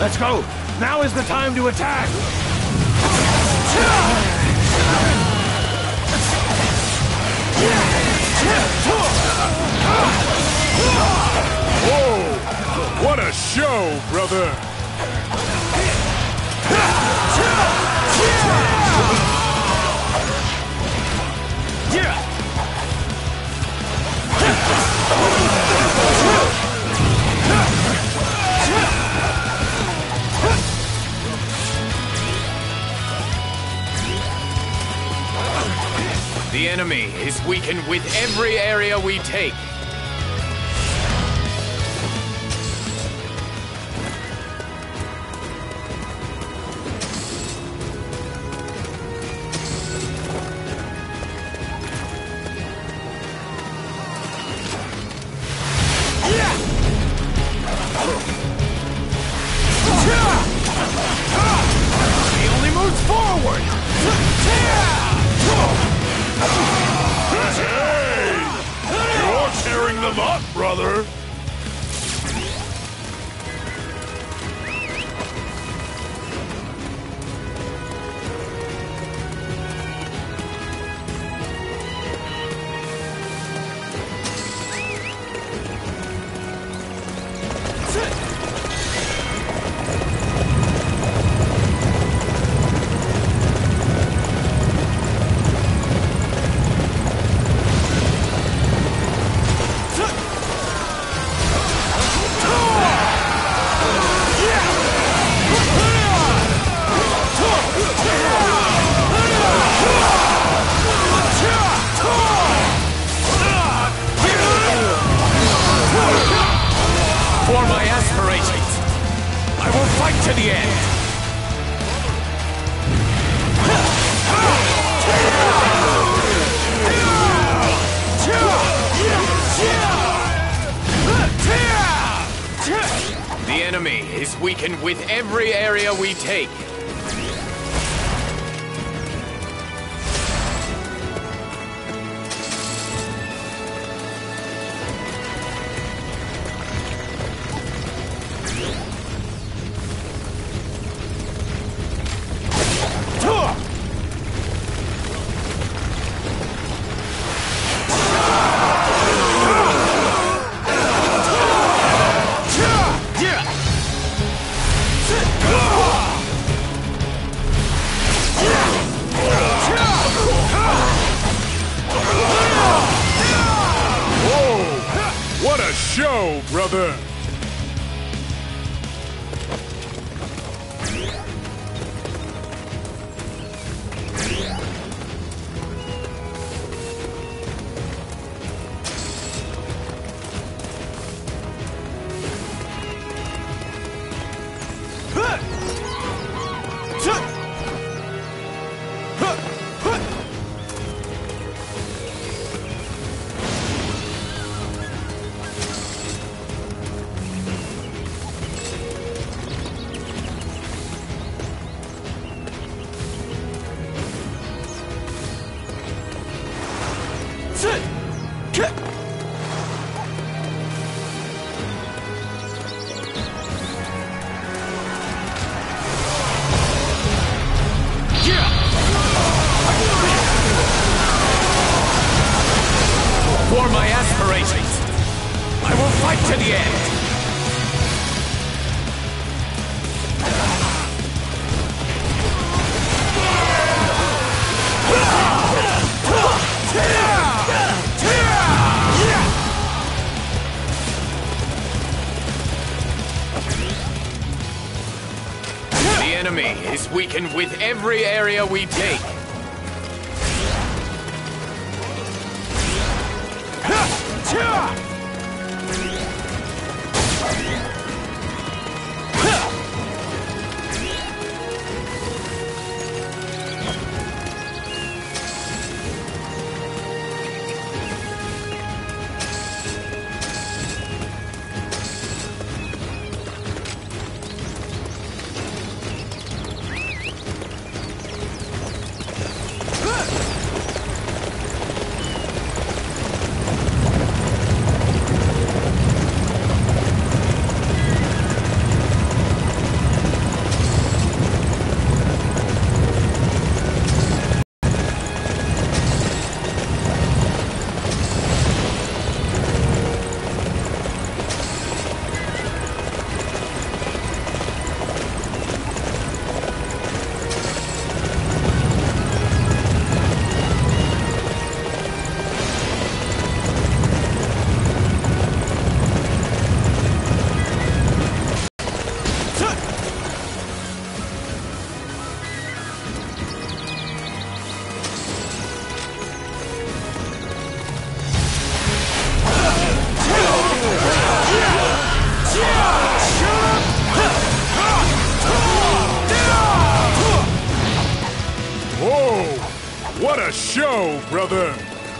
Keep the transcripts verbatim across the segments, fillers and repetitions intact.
Let's go! Now is the time to attack! Whoa! What a show, brother! The enemy is weakened with every area we take. He only moves forward! Hey! You're tearing them up, brother! For my aspirations, I will fight to the end. The enemy is weakened with every area we take. What a show, brother! For my aspirations, I will fight to the end. The enemy is weakened with every area we take. show, brother!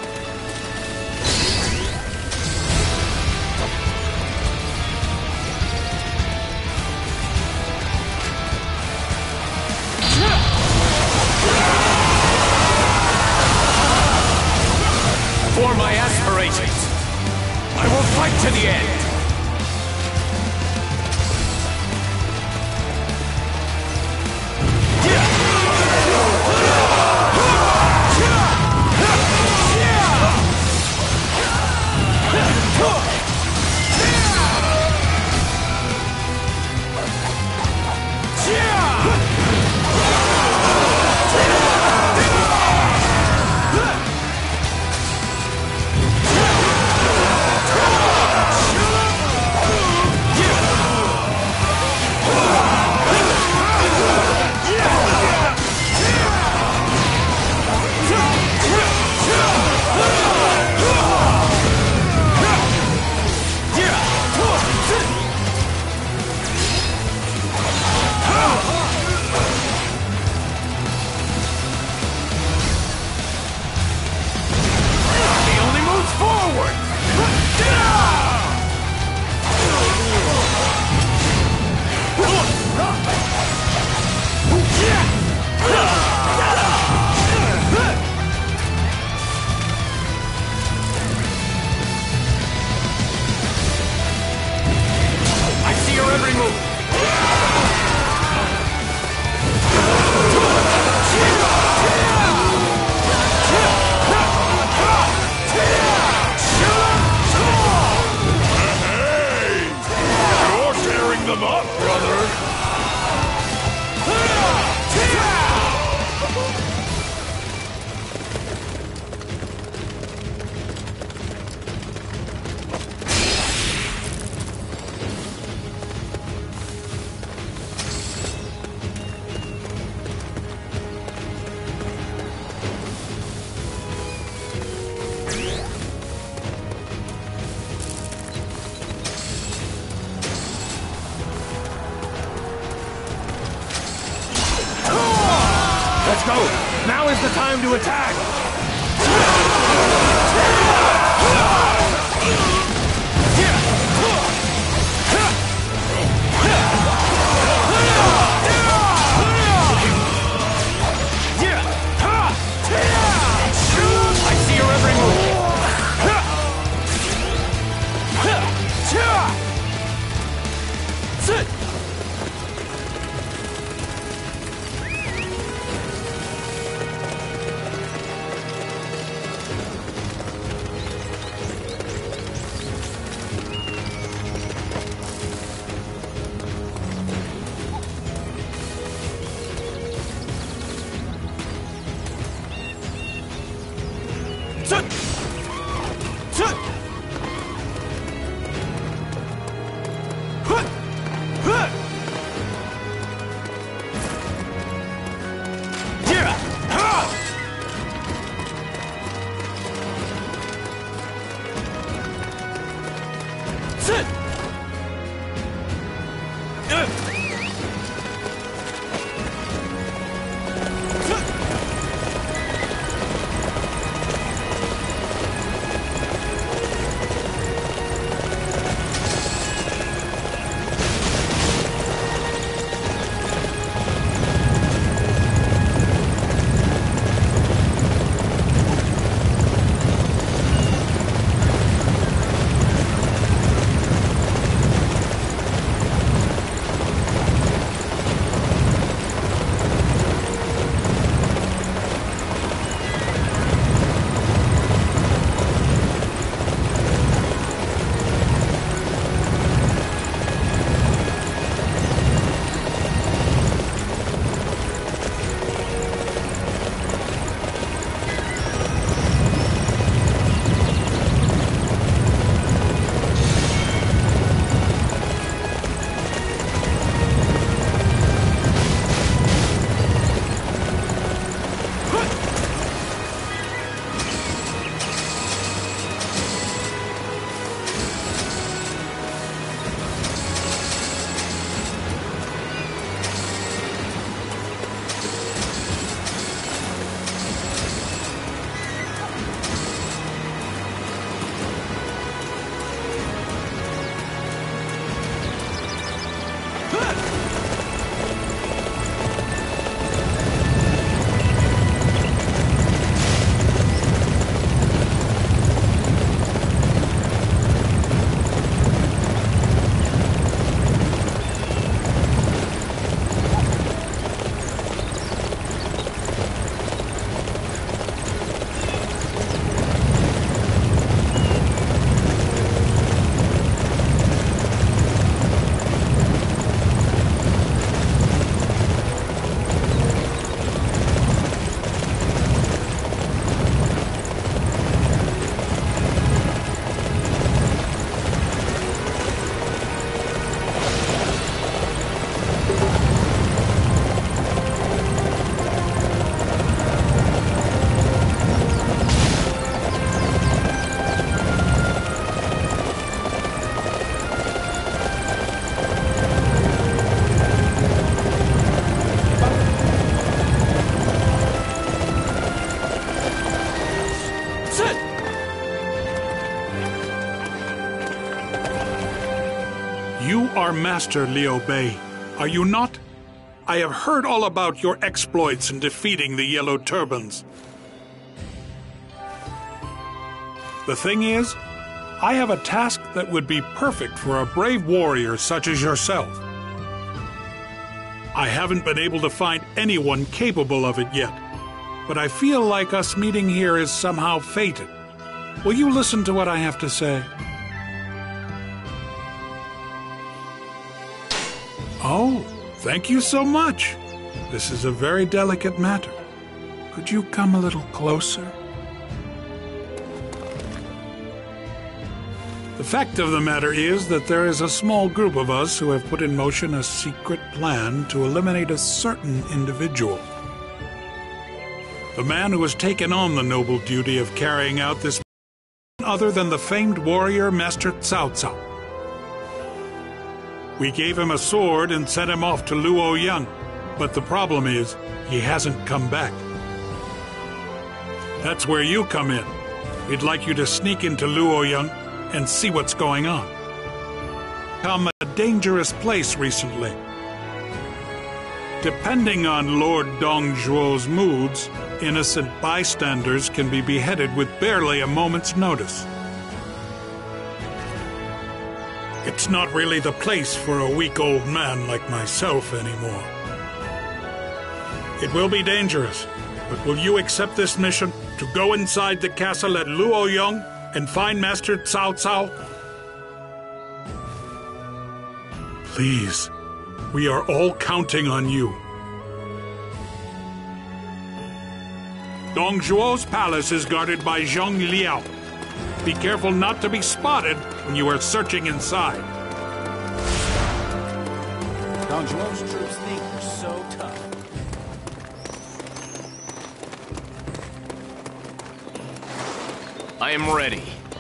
For my aspirations, I will fight to the end! Let's go! Now is the time to attack! I see your every move! You are Master Liu Bei, are you not? I have heard all about your exploits in defeating the Yellow Turbans. The thing is, I have a task that would be perfect for a brave warrior such as yourself. I haven't been able to find anyone capable of it yet, but I feel like us meeting here is somehow fated. Will you listen to what I have to say? Oh, thank you so much. This is a very delicate matter. Could you come a little closer? The fact of the matter is that there is a small group of us who have put in motion a secret plan to eliminate a certain individual. The man who has taken on the noble duty of carrying out this mission other than the famed warrior Master Cao Cao. We gave him a sword and sent him off to Luo Yang, but the problem is he hasn't come back. That's where you come in. We'd like you to sneak into Luo Yang and see what's going on. Become a dangerous place recently. Depending on Lord Dongzhuo's moods, innocent bystanders can be beheaded with barely a moment's notice. It's not really the place for a weak old man like myself anymore. It will be dangerous, but will you accept this mission to go inside the castle at Luo Yang and find Master Cao Cao? Please, we are all counting on you. Dongzhuo's palace is guarded by Zhang Liao. Be careful not to be spotted when you are searching inside. Dongzhuo's troops think they're so tough. I am ready.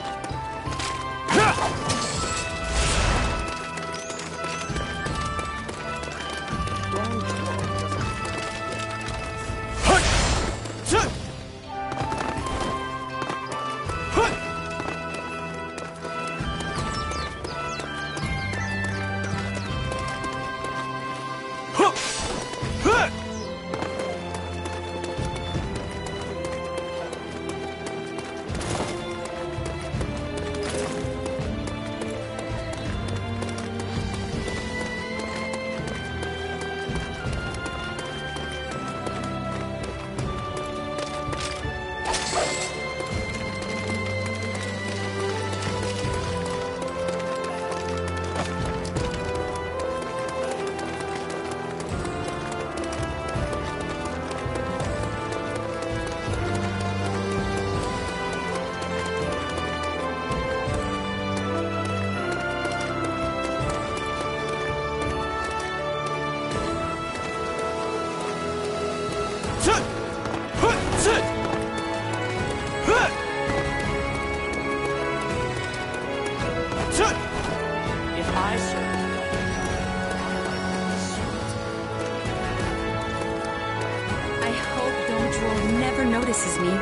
Notices me. He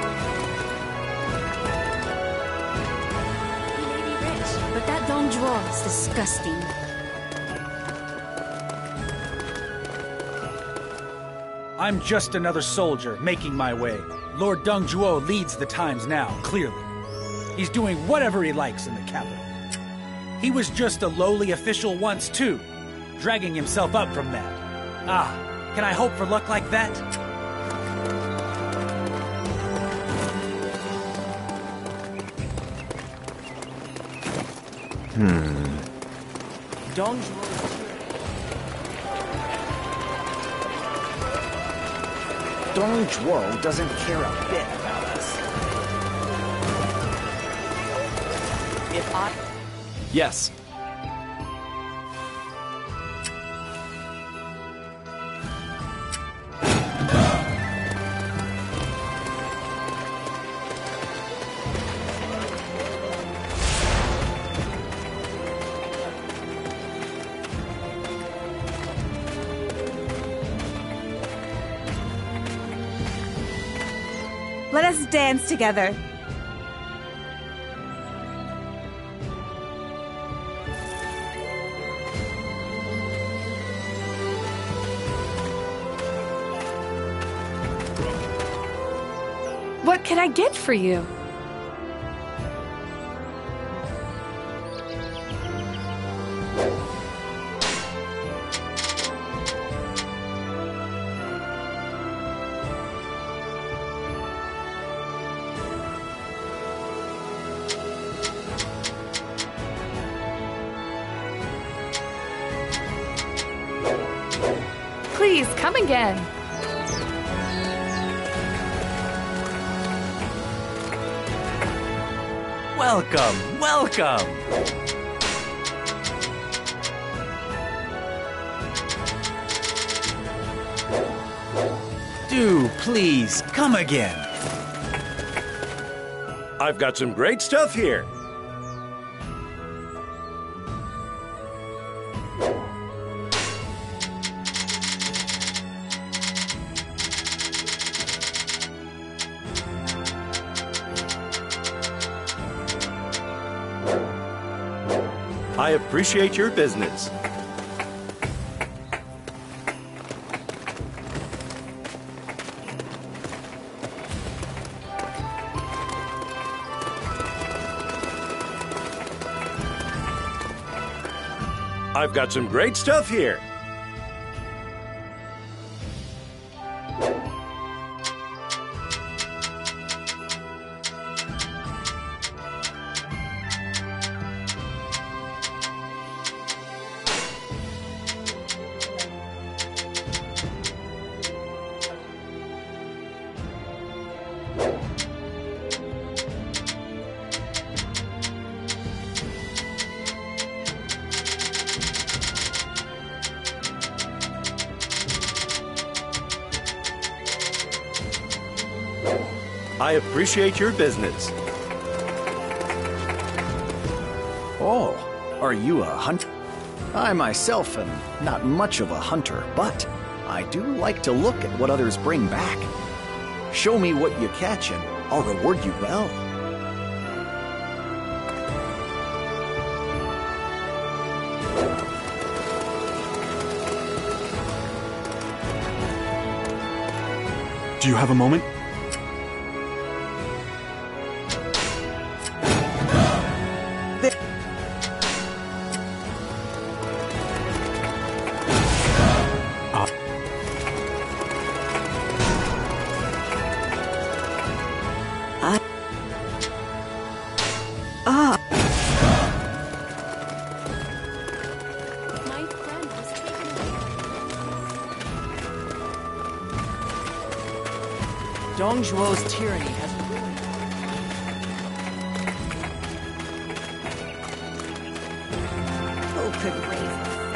may be rich, but that Dongzhuo is disgusting. I'm just another soldier making my way. Lord Dongzhuo leads the times now, clearly. He's doing whatever he likes in the capital. He was just a lowly official once, too, dragging himself up from that. Ah, can I hope for luck like that? Hmm. Dongzhuo. Dongzhuo doesn't care a bit about us. If I... Yes. Let us dance together. What can I get for you? Please, come again. Welcome, welcome. Do please come again. I've got some great stuff here. I appreciate your business. I've got some great stuff here. I appreciate your business. Oh, are you a hunter? I myself am not much of a hunter, but I do like to look at what others bring back. Show me what you catch and I'll reward you well. Do you have a moment? Dong Zhuo's tyranny has ruined. Who could raise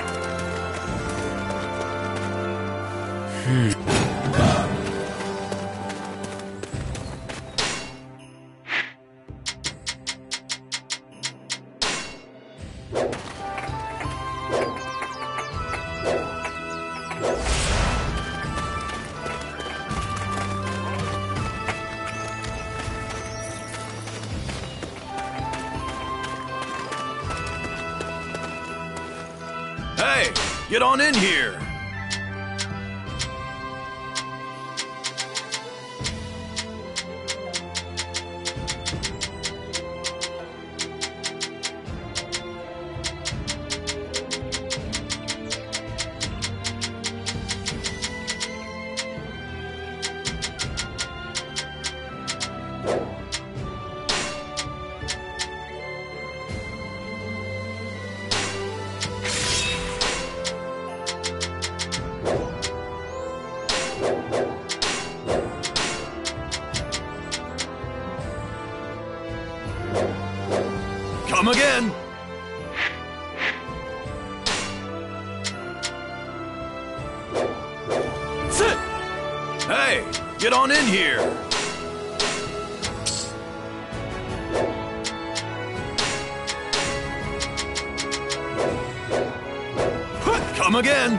Hey, get on in here. Come again. Sit. Hey, get on in here. Come again.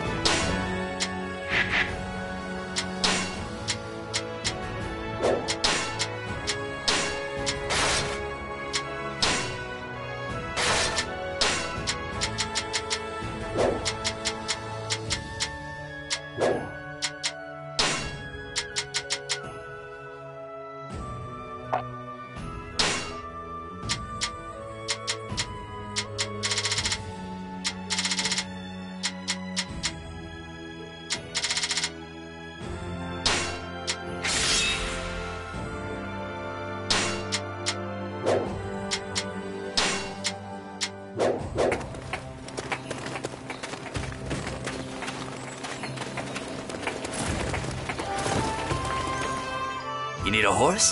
need a horse?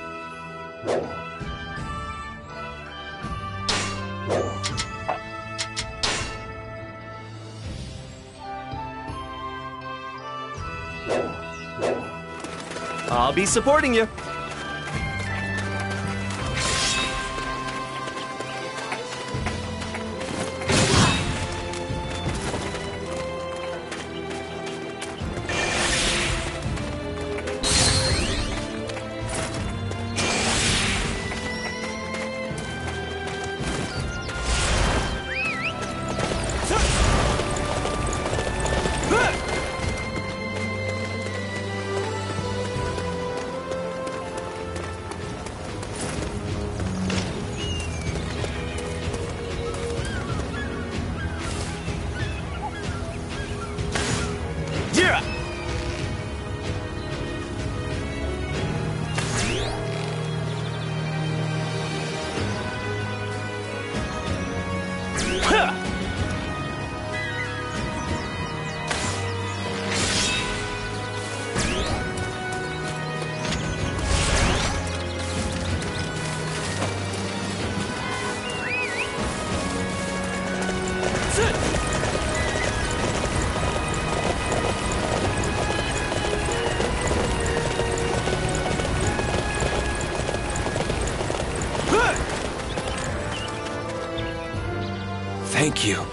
I'll be supporting you. Thank you.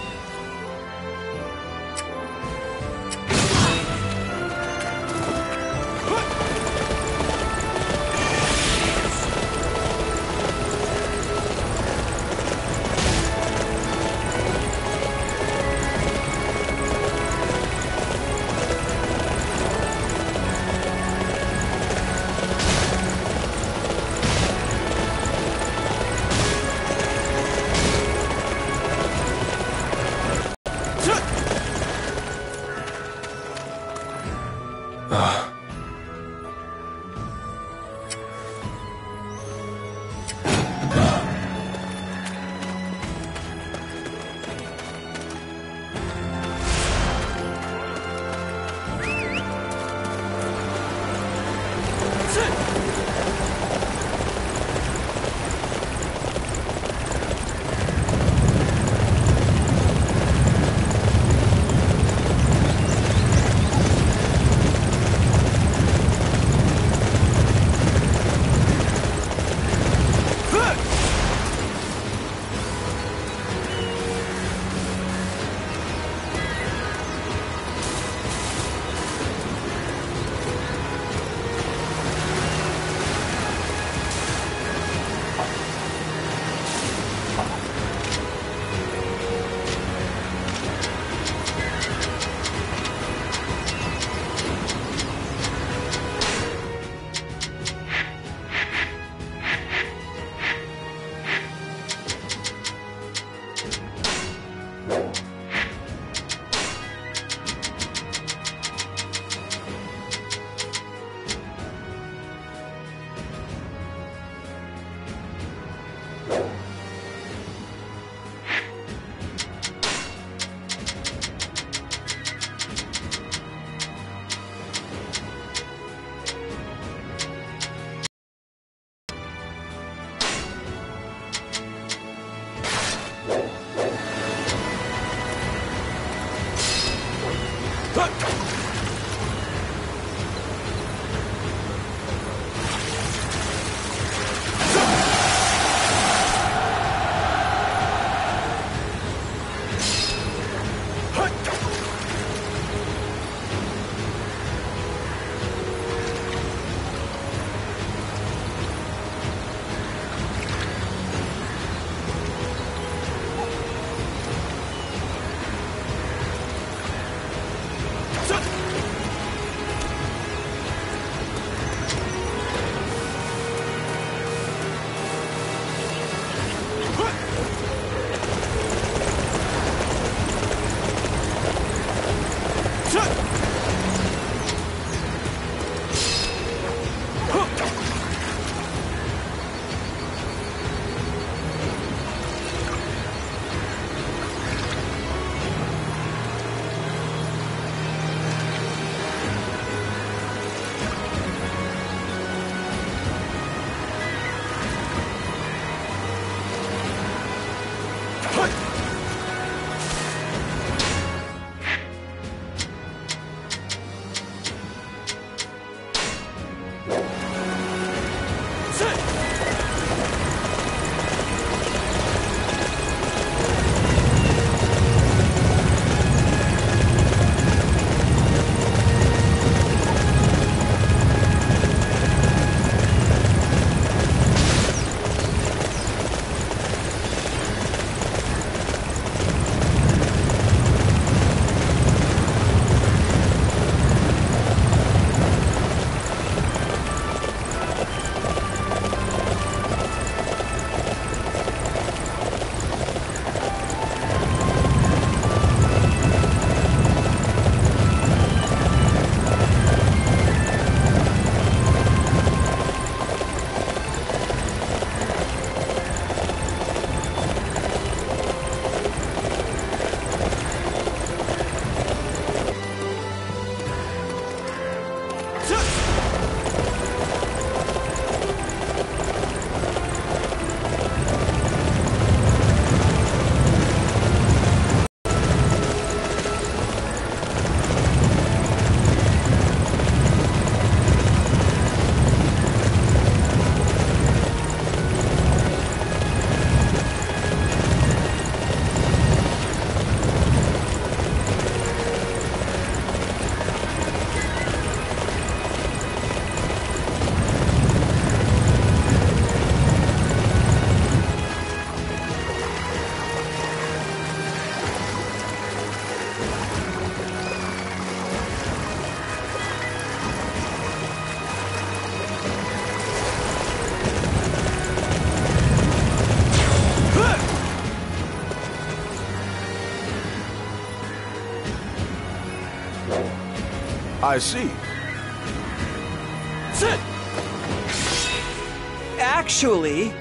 I see. Sit! Actually...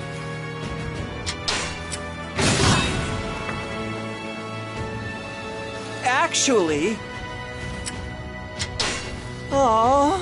Actually... Aww...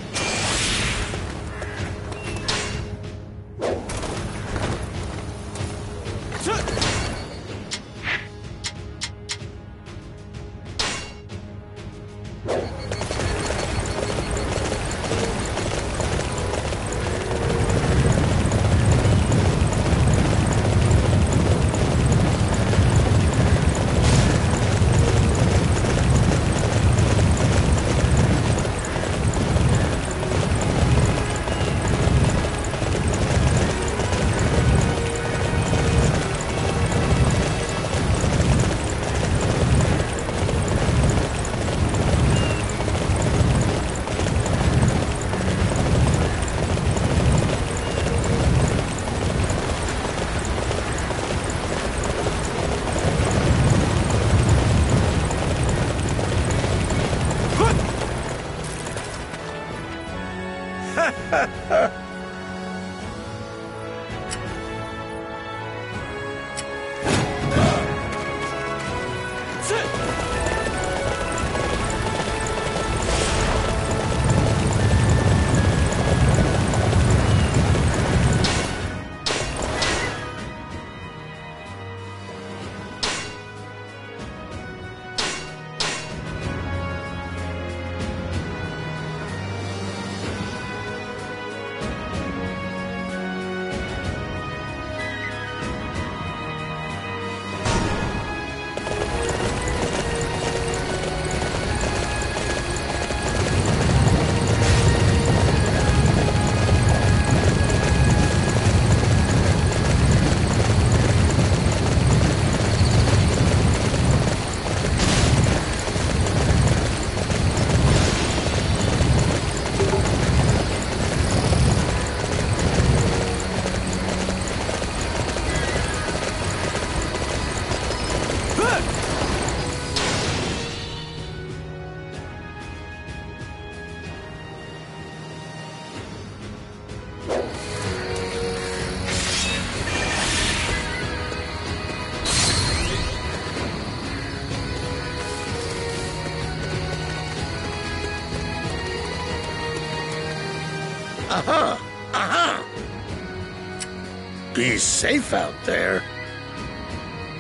Uh-huh. Uh-huh. Be safe out there.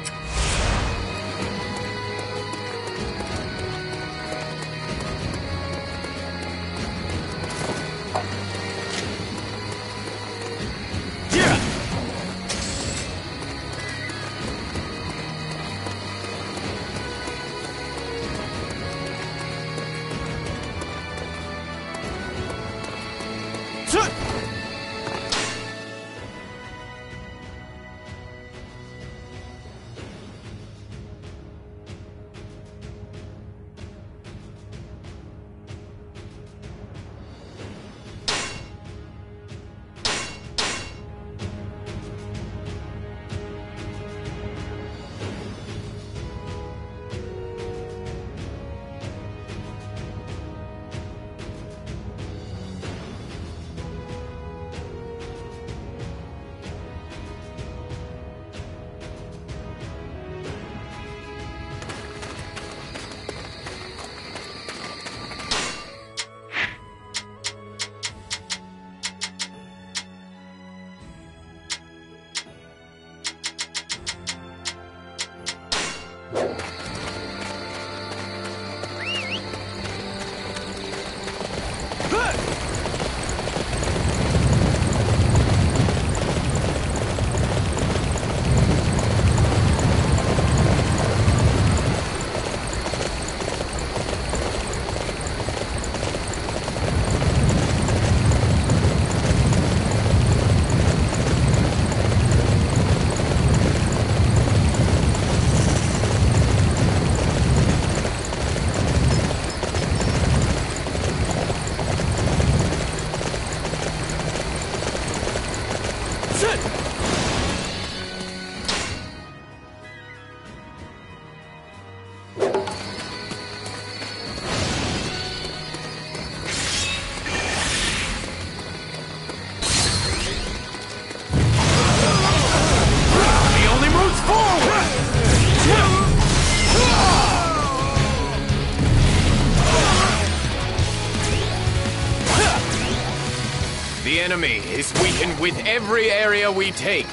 enemy is weakened with every area we take.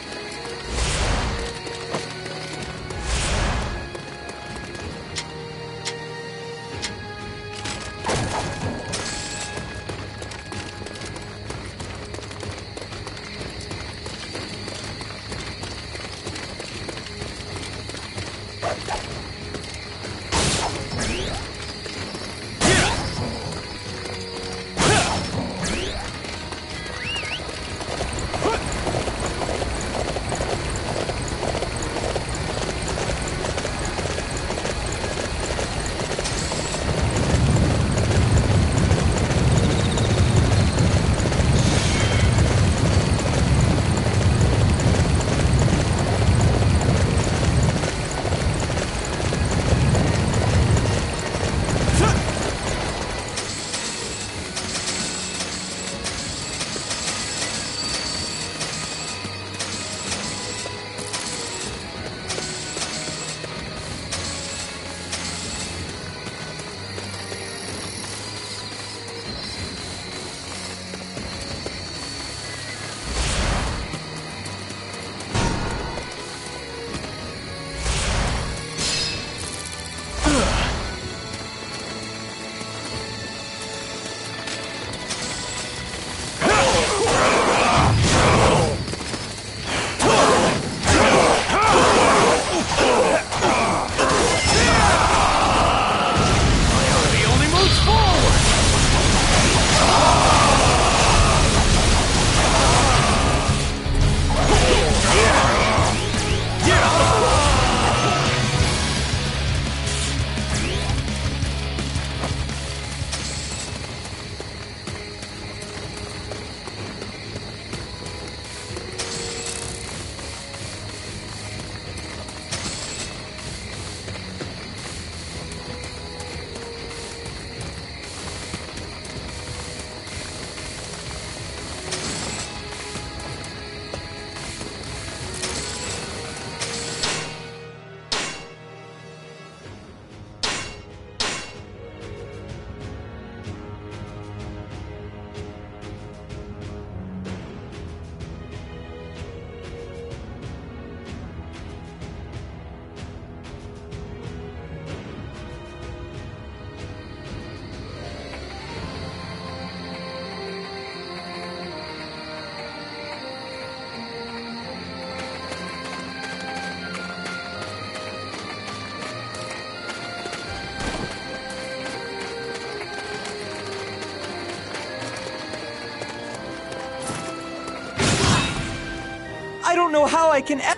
I don't know how I can. E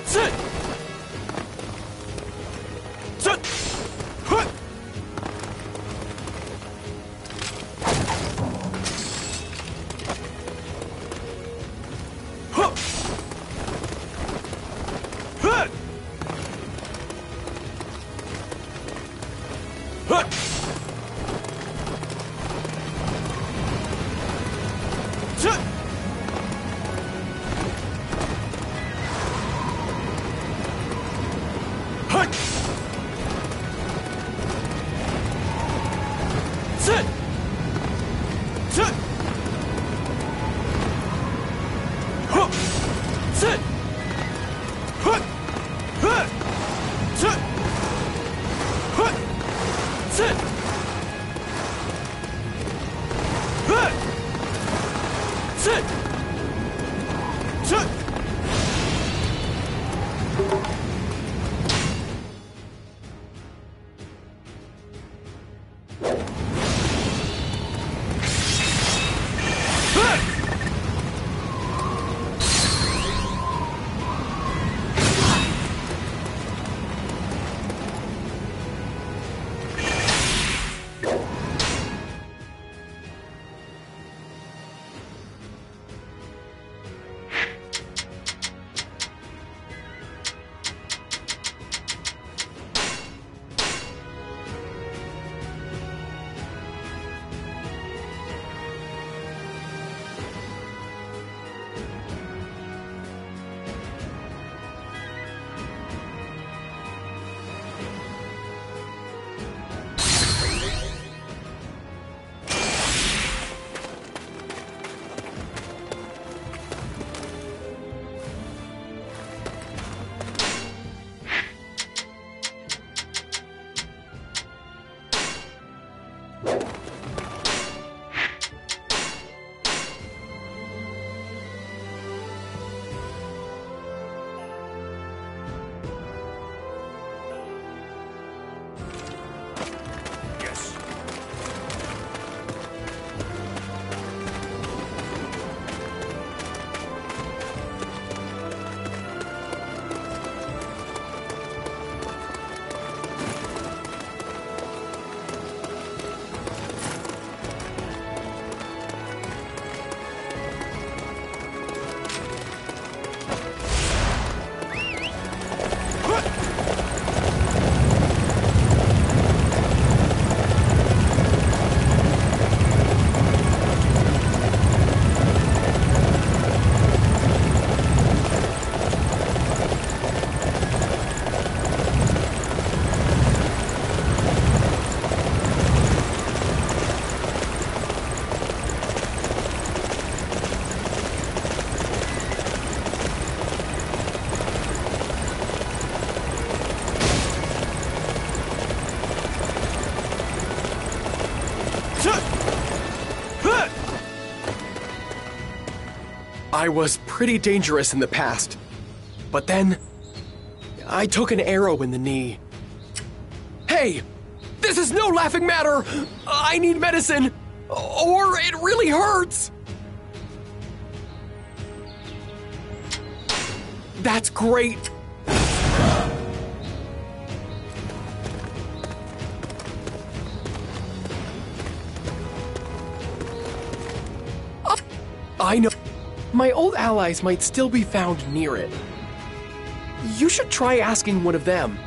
Sit! Sit! Huh! Huh! Huh! Huh! Sit! Hut! Sit! Sit! Huh! Sit! Hut! Hut! Sit! Hut! Sit! Hut! Sit! Sit! I was pretty dangerous in the past, but then I took an arrow in the knee. Hey, this is no laughing matter. I need medicine, or it really hurts. That's great. I know. My old allies might still be found near it. You should try asking one of them.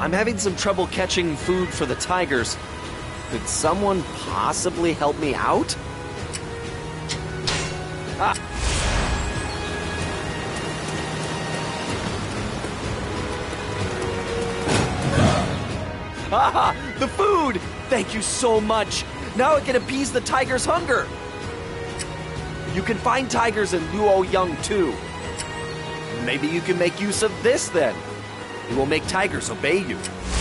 I'm having some trouble catching food for the tigers. Could someone possibly help me out? Ah. Ah, the food! Thank you so much! Now I can appease the tiger's hunger! You can find tigers in Luoyang too. Maybe you can make use of this then. It will make tigers obey you.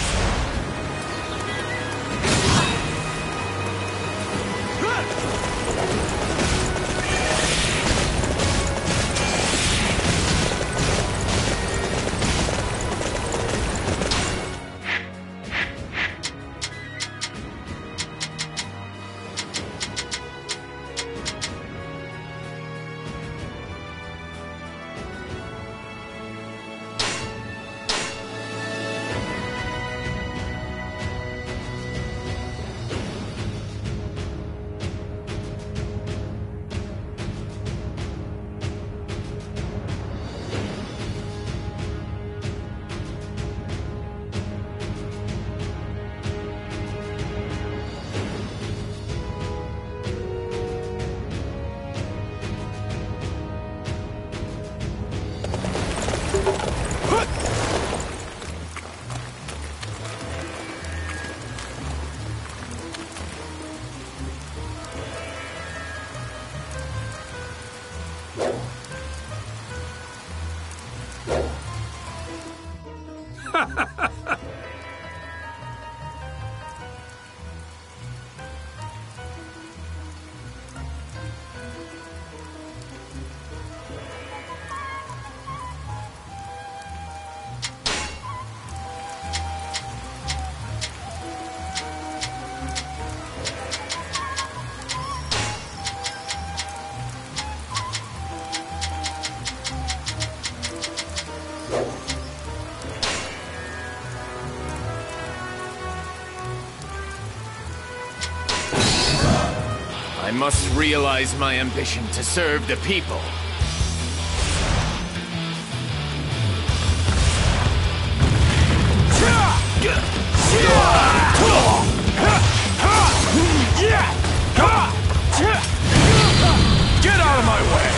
I must realize my ambition to serve the people. Get out of my way!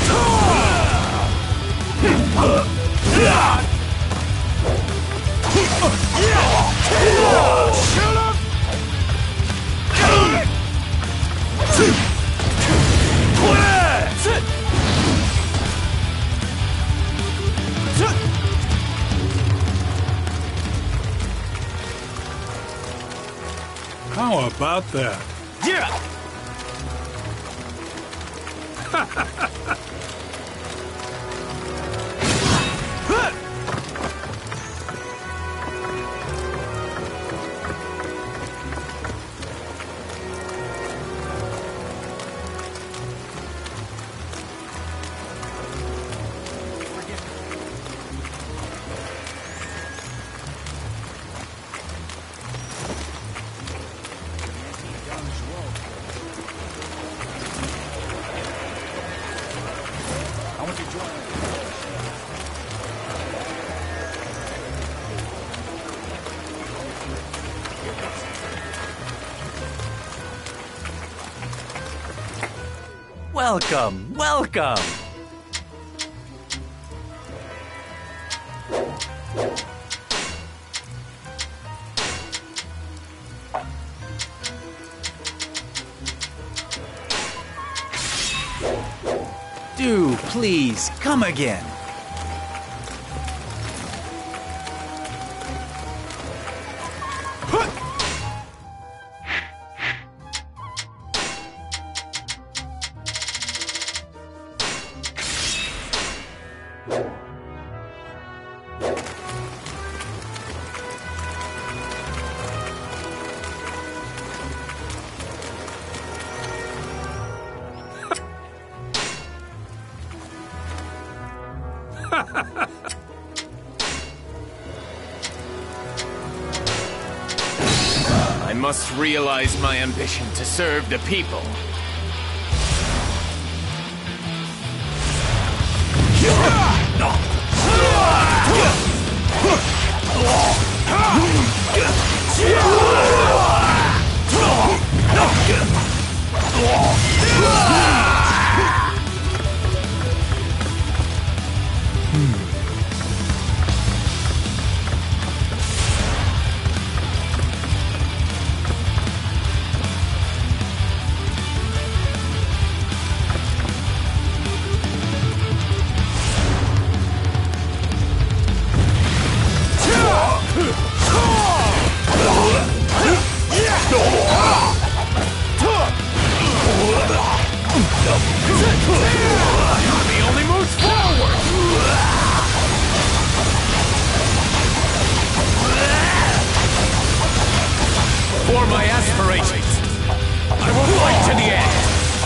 Shut up! How about that? Yeah! Welcome, welcome! Do please come again. I must realize my ambition to serve the people. No! The army only moves forward! For my aspirations, I will fight to the end!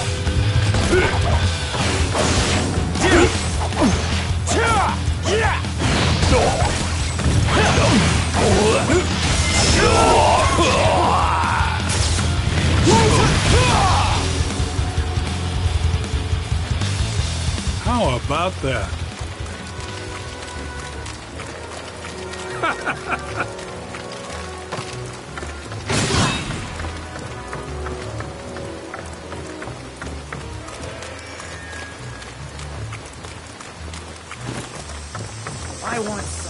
How about that? I want some.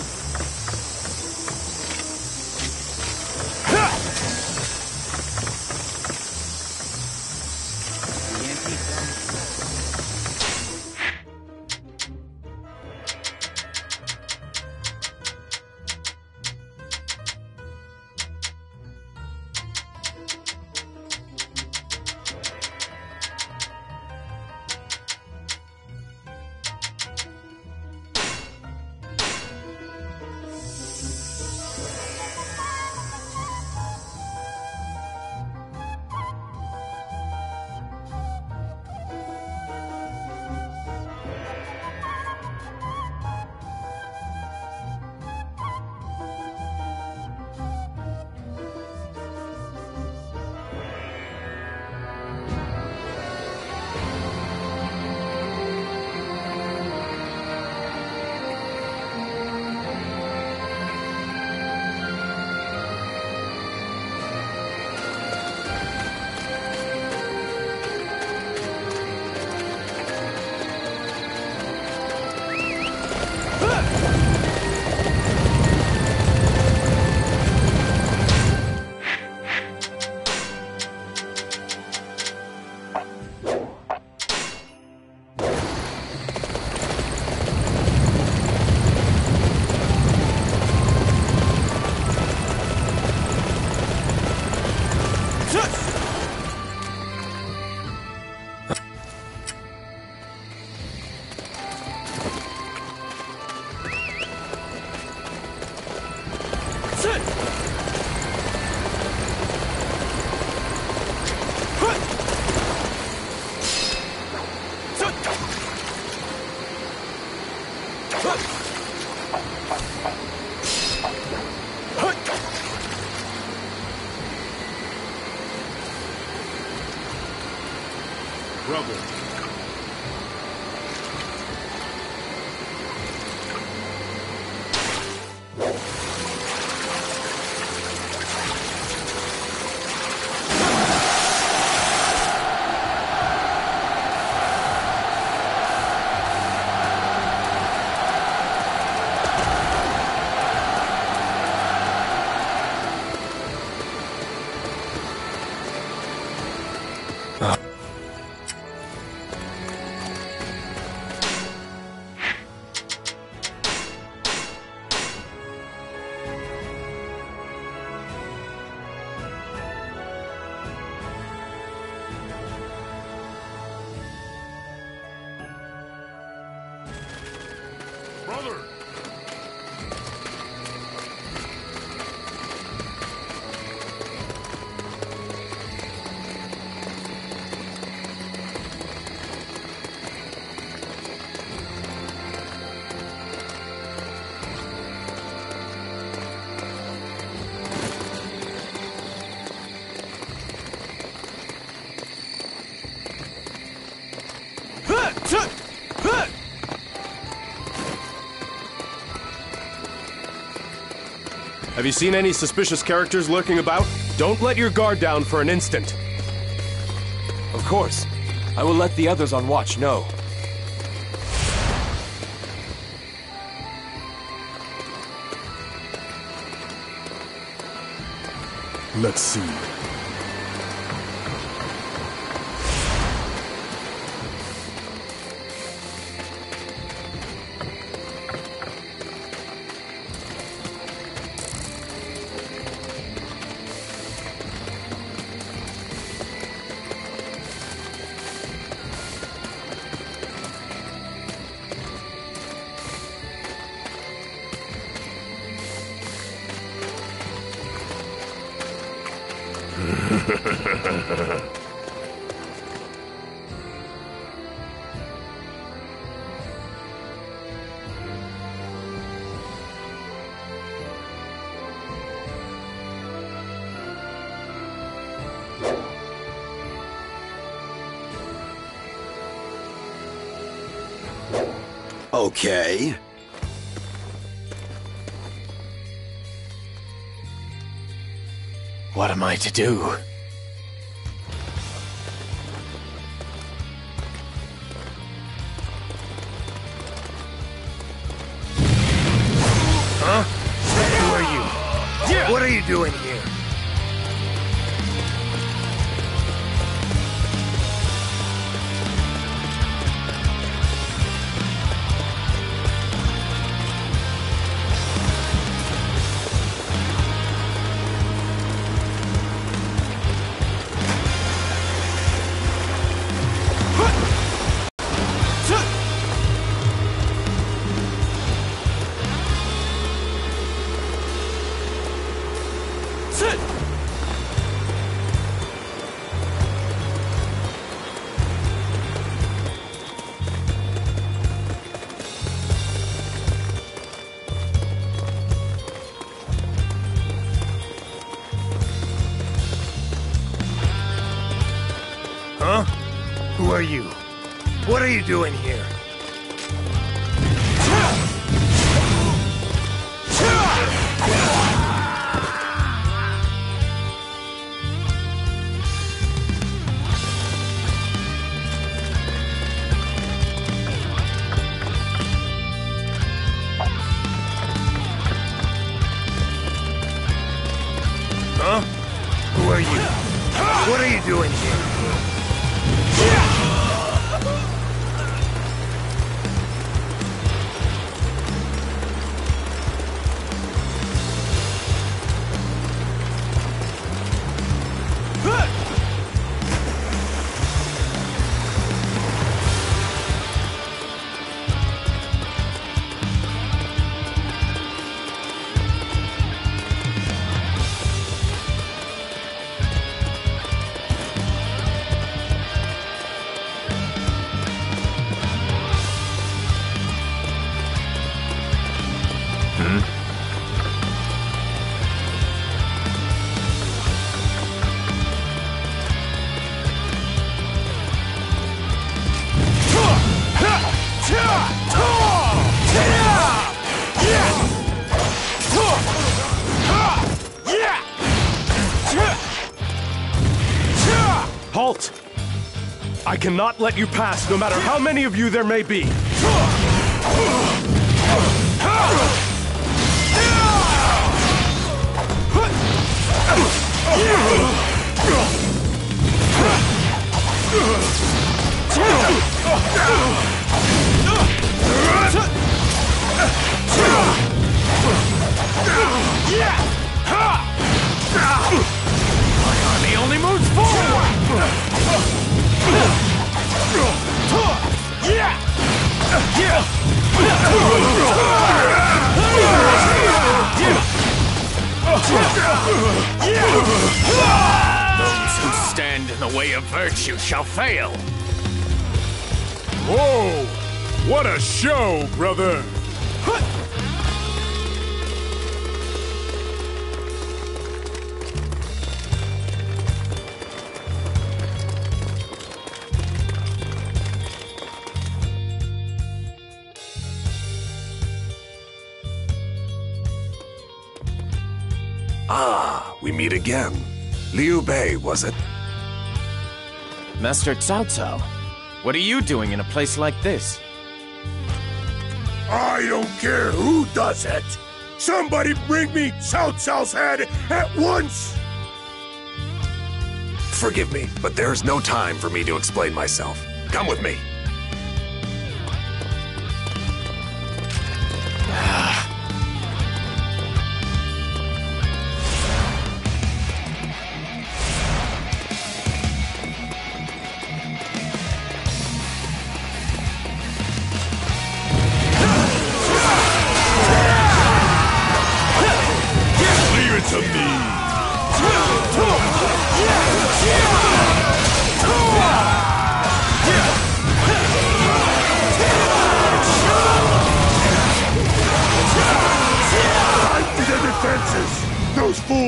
Have you seen any suspicious characters lurking about? Don't let your guard down for an instant. Of course. I will let the others on watch know. Let's see. Okay. What am I to do? Huh? Who are you? Yeah. What are you doing here? Huh? Who are you? What are you doing here? Huh? Who are you? What are you doing here? Halt! I cannot let you pass, no matter how many of you there may be. My army only moves forward! Those who stand in the way of virtue shall fail. Whoa! What a show, brother! Ah, we meet again. Liu Bei, was it? Master Cao Cao, what are you doing in a place like this? I don't care who does it! Somebody bring me Cao Cao's head at once! Forgive me, but there's no time for me to explain myself. Come with me. Leave it to me!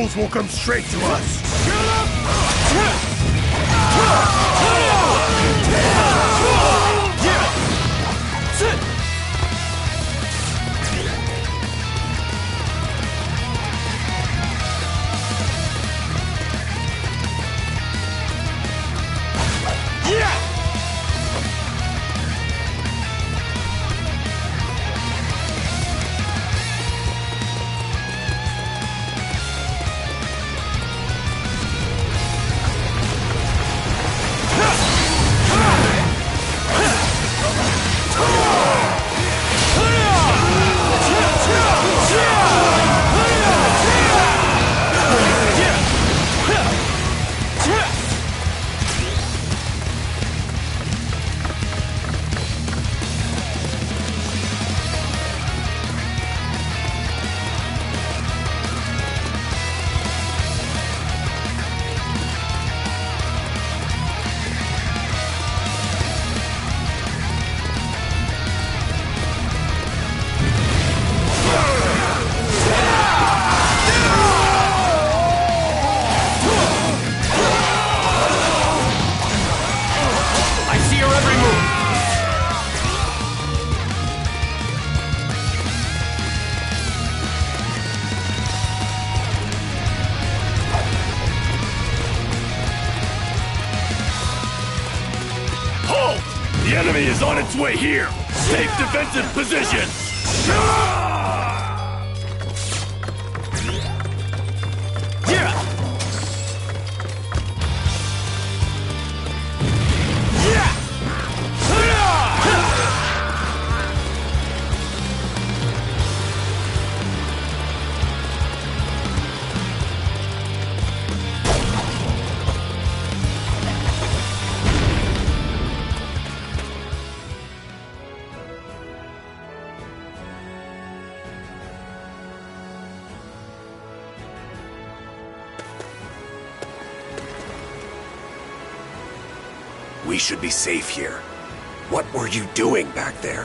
fools will come straight to us. The enemy is on its way here! Take defensive position! We should be safe here. What were you doing back there?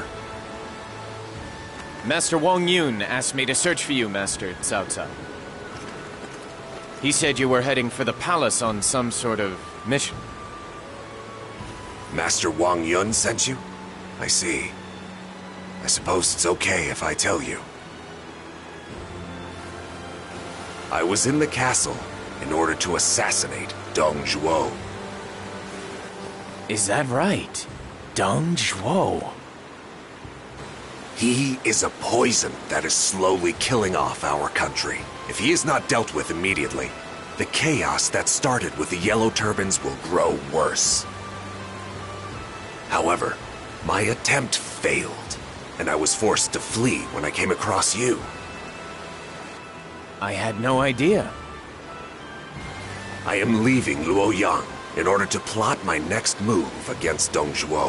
Master Wang Yun asked me to search for you, Master Cao Cao. He said you were heading for the palace on some sort of mission. Master Wang Yun sent you? I see. I suppose it's okay if I tell you. I was in the castle in order to assassinate Dong Zhuo. Is that right? Dong Zhuo? He is a poison that is slowly killing off our country. If he is not dealt with immediately, the chaos that started with the Yellow Turbans will grow worse. However, my attempt failed, and I was forced to flee when I came across you. I had no idea. I am leaving Luoyang in order to plot my next move against Dong Zhuo.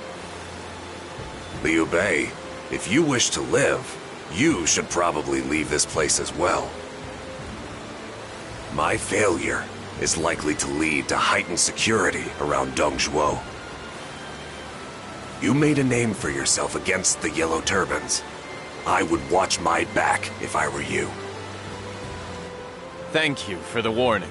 Liu Bei, if you wish to live, you should probably leave this place as well. My failure is likely to lead to heightened security around Dong Zhuo. You made a name for yourself against the Yellow Turbans. I would watch my back if I were you. Thank you for the warning.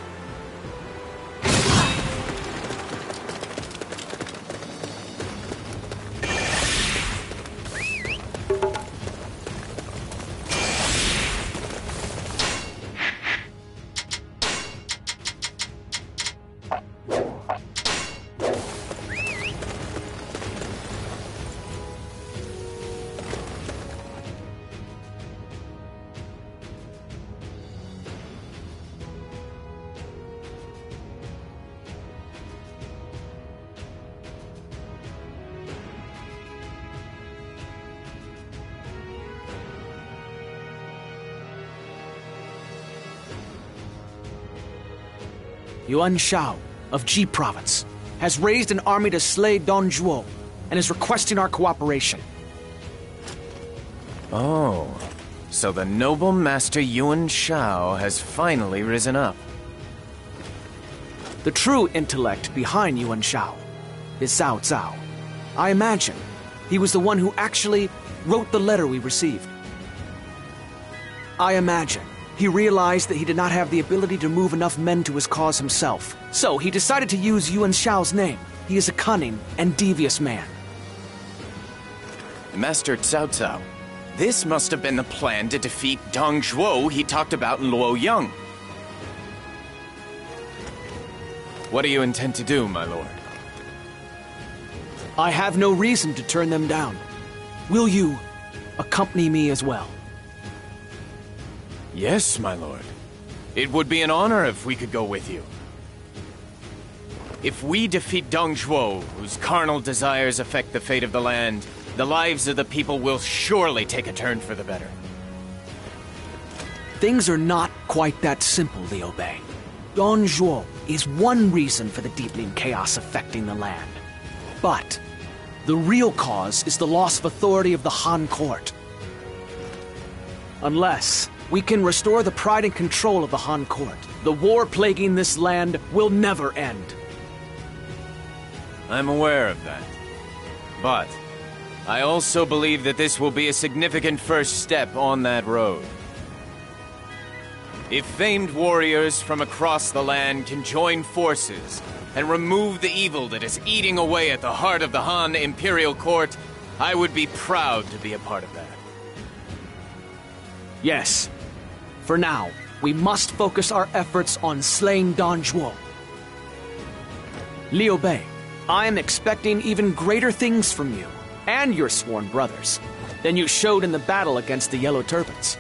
Yuan Shao of Ji Province has raised an army to slay Dong Zhuo and is requesting our cooperation. Oh, so the noble Master Yuan Shao has finally risen up. The true intellect behind Yuan Shao is Cao Cao. I imagine he was the one who actually wrote the letter we received. I imagine He realized that he did not have the ability to move enough men to his cause himself. So he decided to use Yuan Shao's name. He is a cunning and devious man. Master Cao Cao, this must have been the plan to defeat Dong Zhuo he talked about in Luoyang. What do you intend to do, my lord? I have no reason to turn them down. Will you accompany me as well? Yes, my lord. It would be an honor if we could go with you. If we defeat Dong Zhuo, whose carnal desires affect the fate of the land, the lives of the people will surely take a turn for the better. Things are not quite that simple, Liu Bei. Dong Zhuo is one reason for the deepening chaos affecting the land. But the real cause is the loss of authority of the Han court. Unless we can restore the pride and control of the Han court, the war plaguing this land will never end. I'm aware of that. But I also believe that this will be a significant first step on that road. If famed warriors from across the land can join forces and remove the evil that is eating away at the heart of the Han Imperial Court, I would be proud to be a part of that. Yes. For now, we must focus our efforts on slaying Dong Zhuo. Liu Bei, I am expecting even greater things from you and your sworn brothers than you showed in the battle against the Yellow Turbans.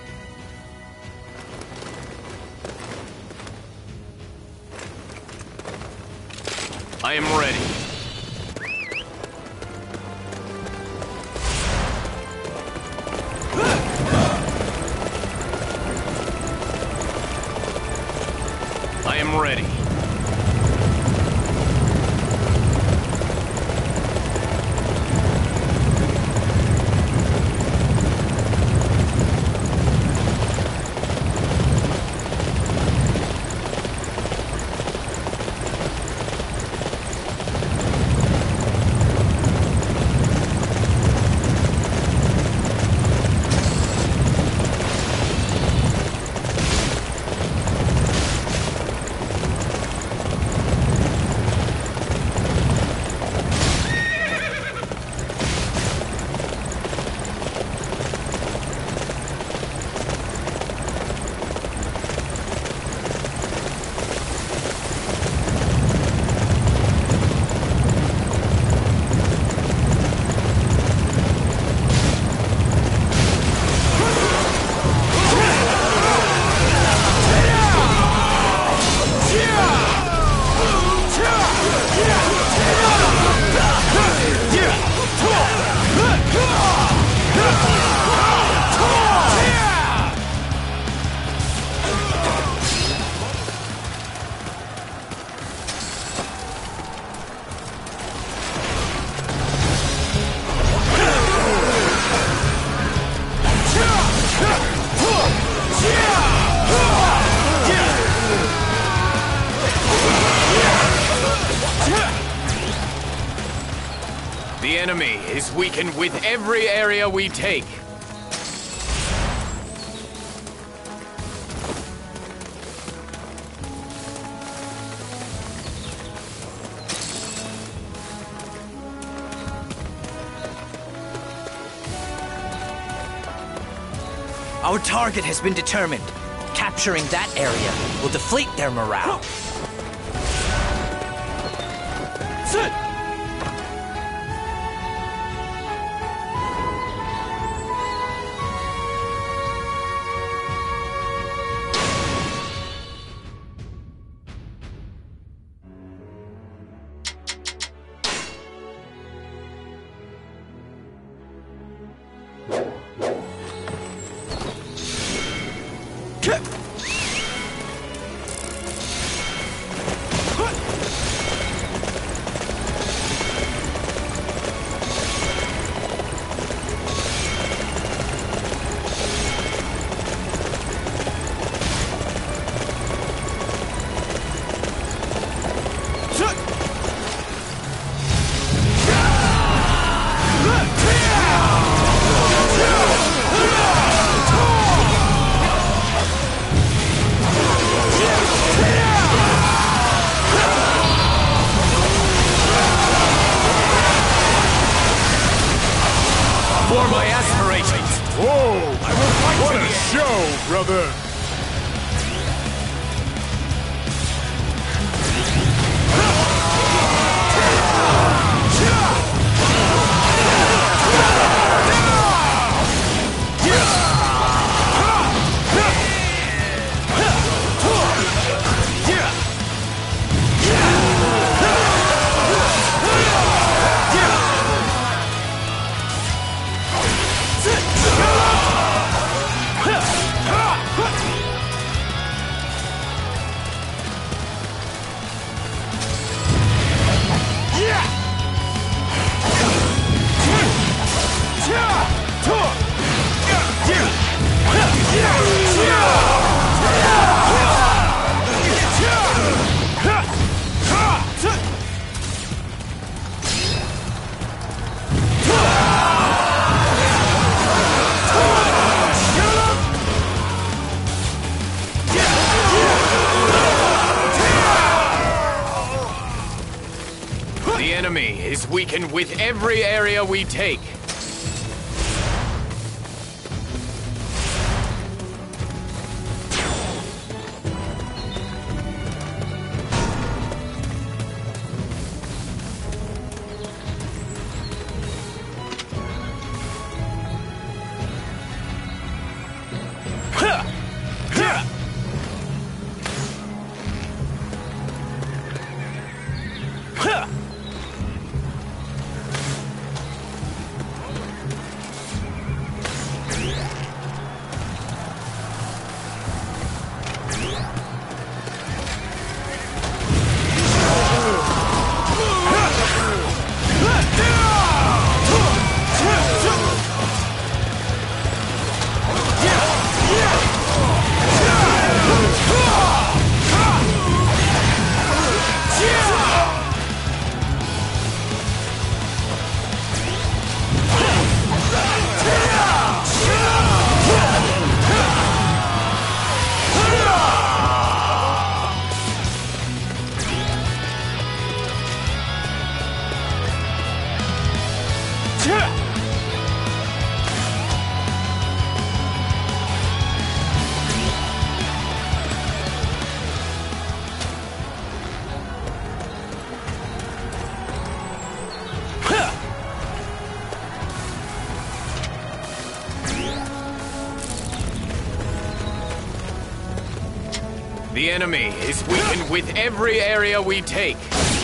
I am ready. I am ready. The enemy is weakened with every area we take. Our target has been determined. Capturing that area will deflate their morale. Sit! brother. The enemy is weakened with every area we take. The enemy is weakened with every area we take.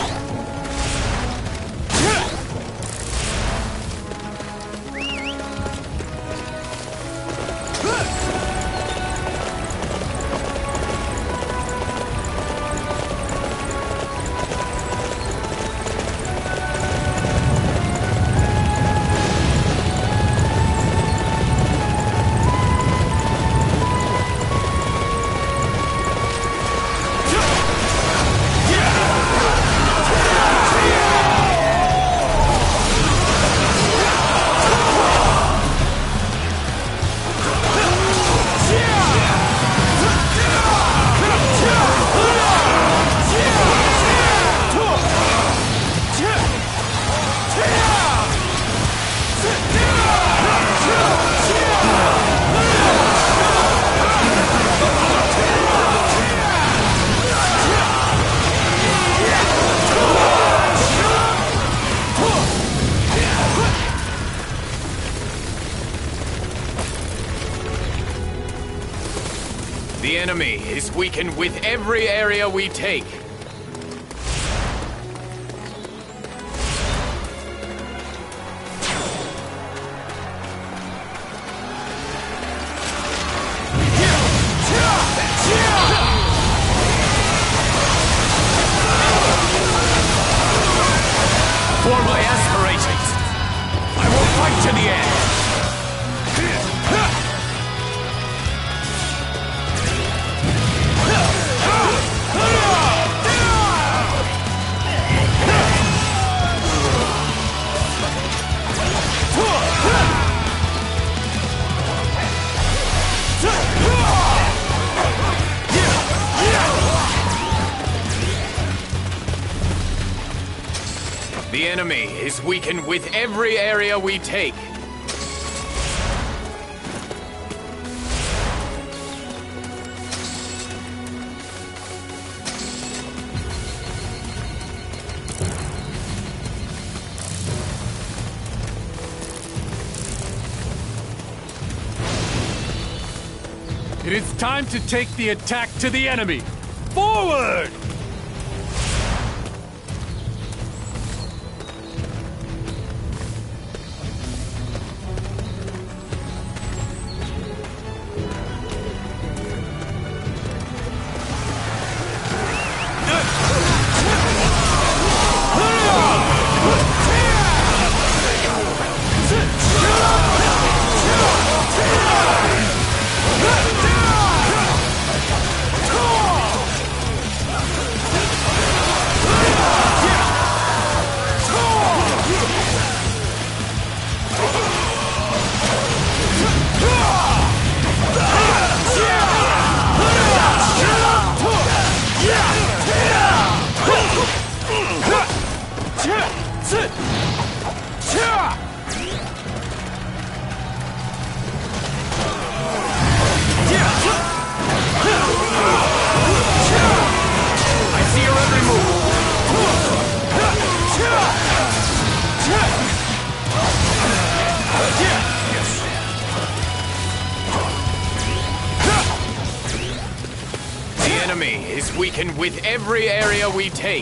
The enemy is weakened with every area we take. For my aspirations, I will fight to the end. The enemy is weakened with every area we take. It is time to take the attack to the enemy! Forward! Weaken with every area we take.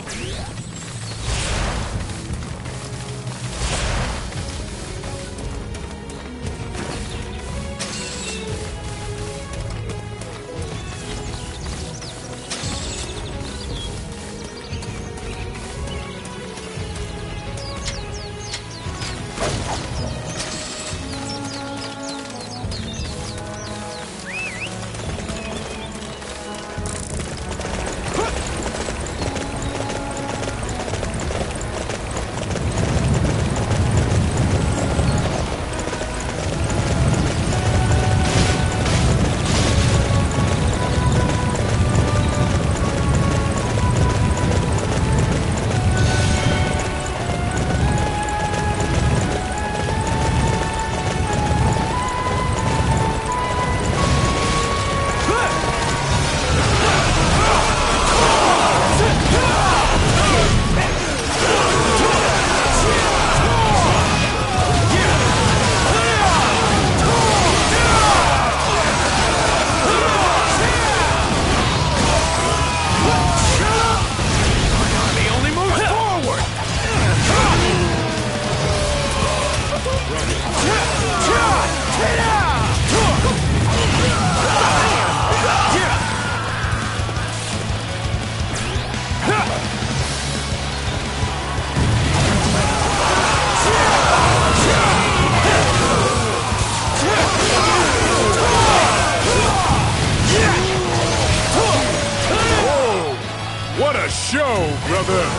Show, brother!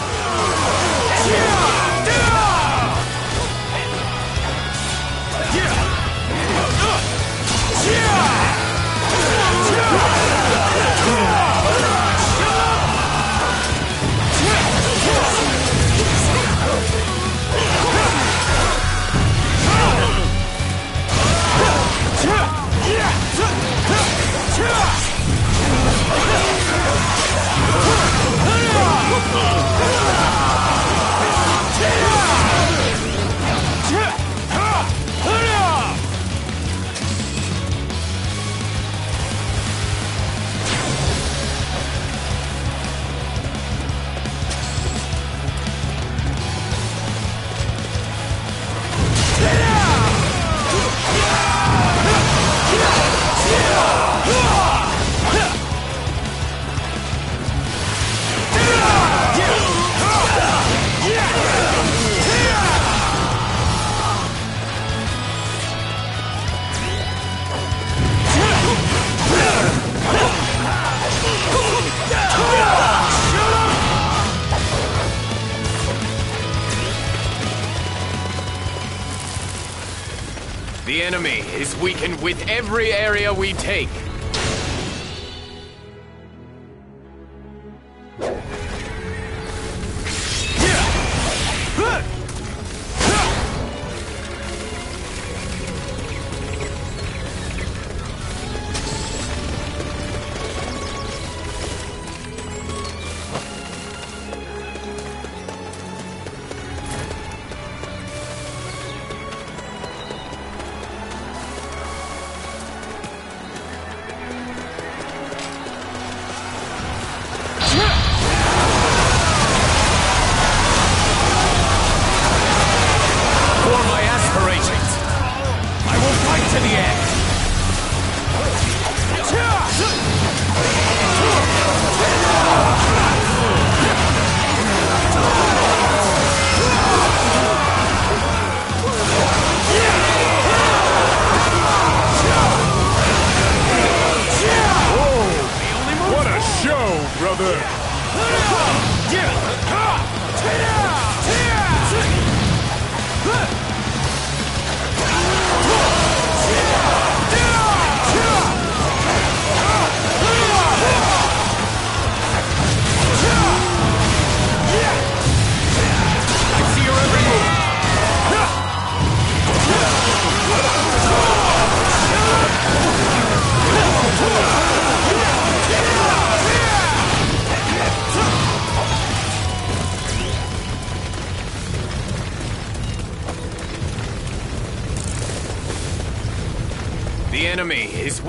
The enemy is weakened with every area we take.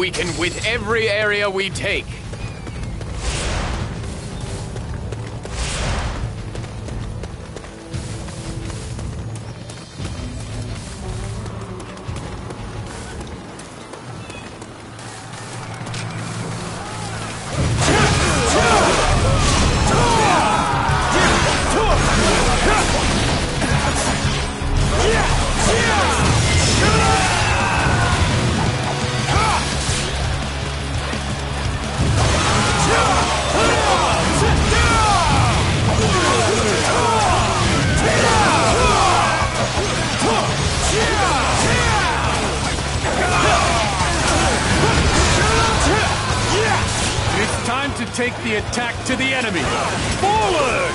weaken with every area we take. To take the attack to the enemy. Forward!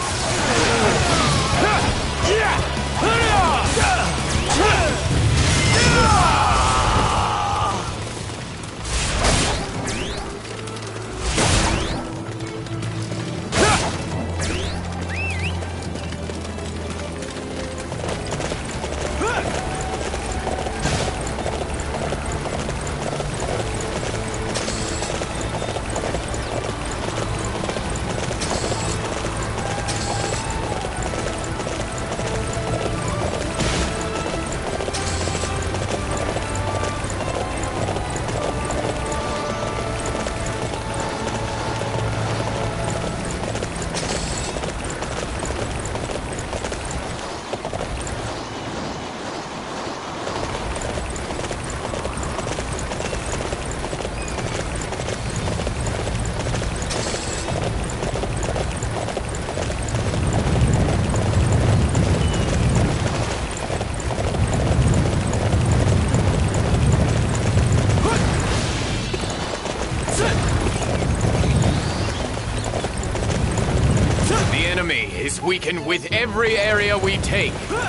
Is weakened with every area we take.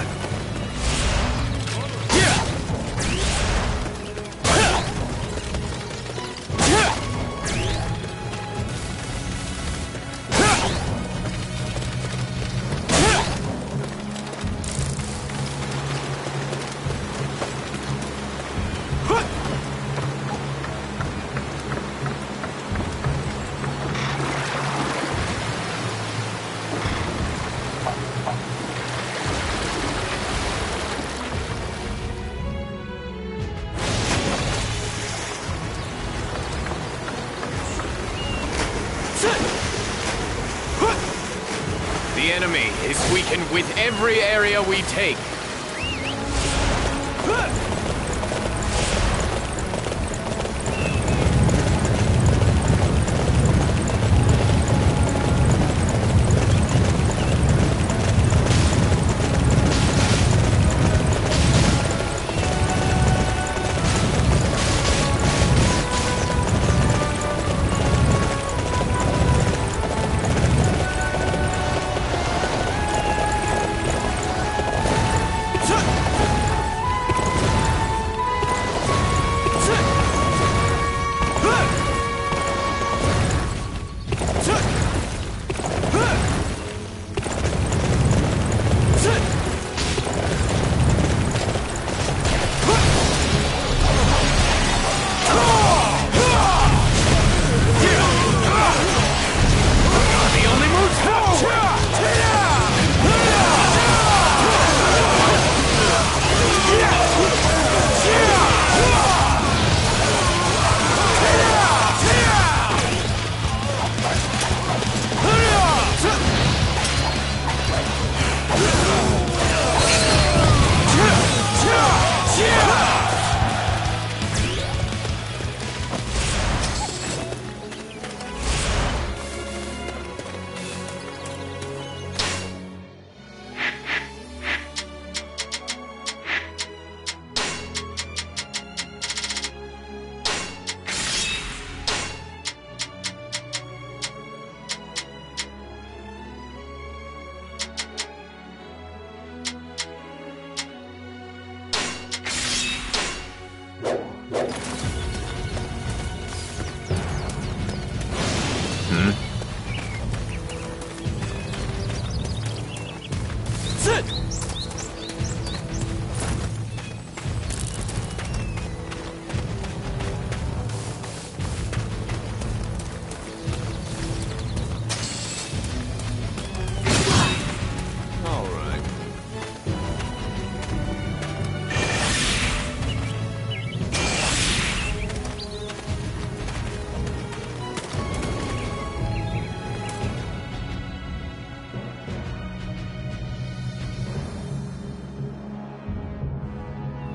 The enemy is weakened with every area we take.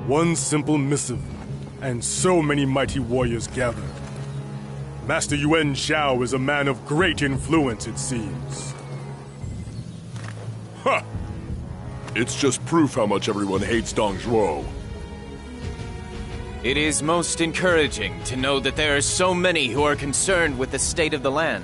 One simple missive, and so many mighty warriors gather. Master Yuan Shao is a man of great influence, it seems. Ha! It's just proof how much everyone hates Dong Zhuo. It is most encouraging to know that there are so many who are concerned with the state of the land.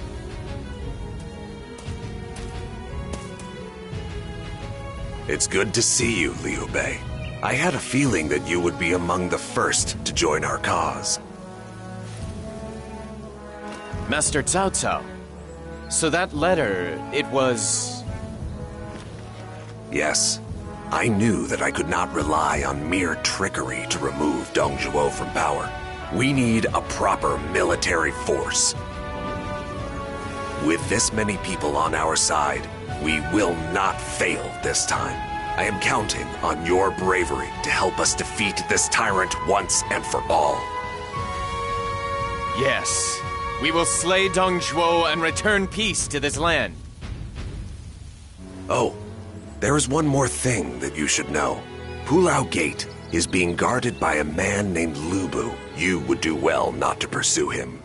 It's good to see you, Liu Bei. I had a feeling that you would be among the first to join our cause. Master Cao Cao, so that letter, it was... Yes. I knew that I could not rely on mere trickery to remove Dong Zhuo from power. We need a proper military force. With this many people on our side, we will not fail this time. I am counting on your bravery to help us defeat this tyrant once and for all. Yes, we will slay Dong Zhuo and return peace to this land. Oh, there is one more thing that you should know. Pulao Gate is being guarded by a man named Lu Bu. You would do well not to pursue him.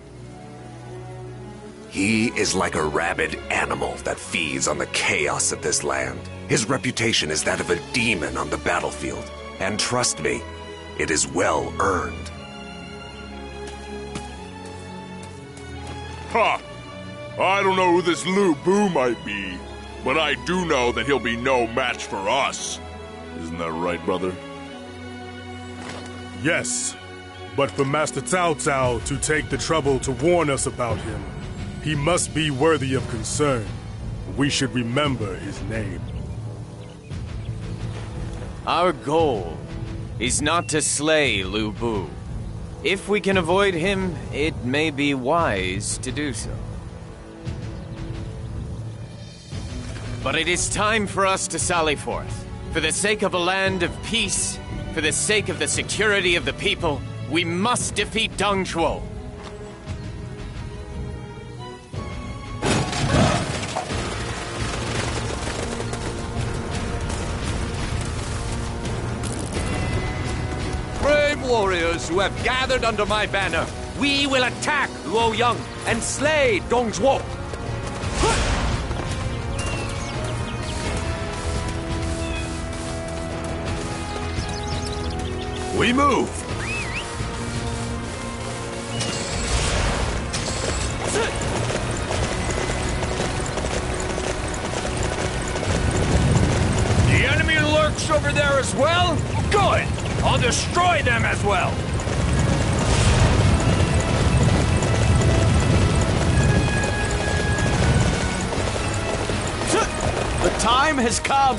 He is like a rabid animal that feeds on the chaos of this land. His reputation is that of a demon on the battlefield. And trust me, it is well earned. Ha! I don't know who this Lu Bu might be, but I do know that he'll be no match for us. Isn't that right, brother? Yes, but for Master Cao Cao to take the trouble to warn us about him, he must be worthy of concern. We should remember his name. Our goal is not to slay Lu Bu. If we can avoid him, it may be wise to do so. But it is time for us to sally forth. For the sake of a land of peace, for the sake of the security of the people, we must defeat Dong Zhuo. Brave warriors who have gathered under my banner, we will attack Luoyang and slay Dong Zhuo. We move! The enemy lurks over there as well? Good! I'll destroy them as well! The time has come!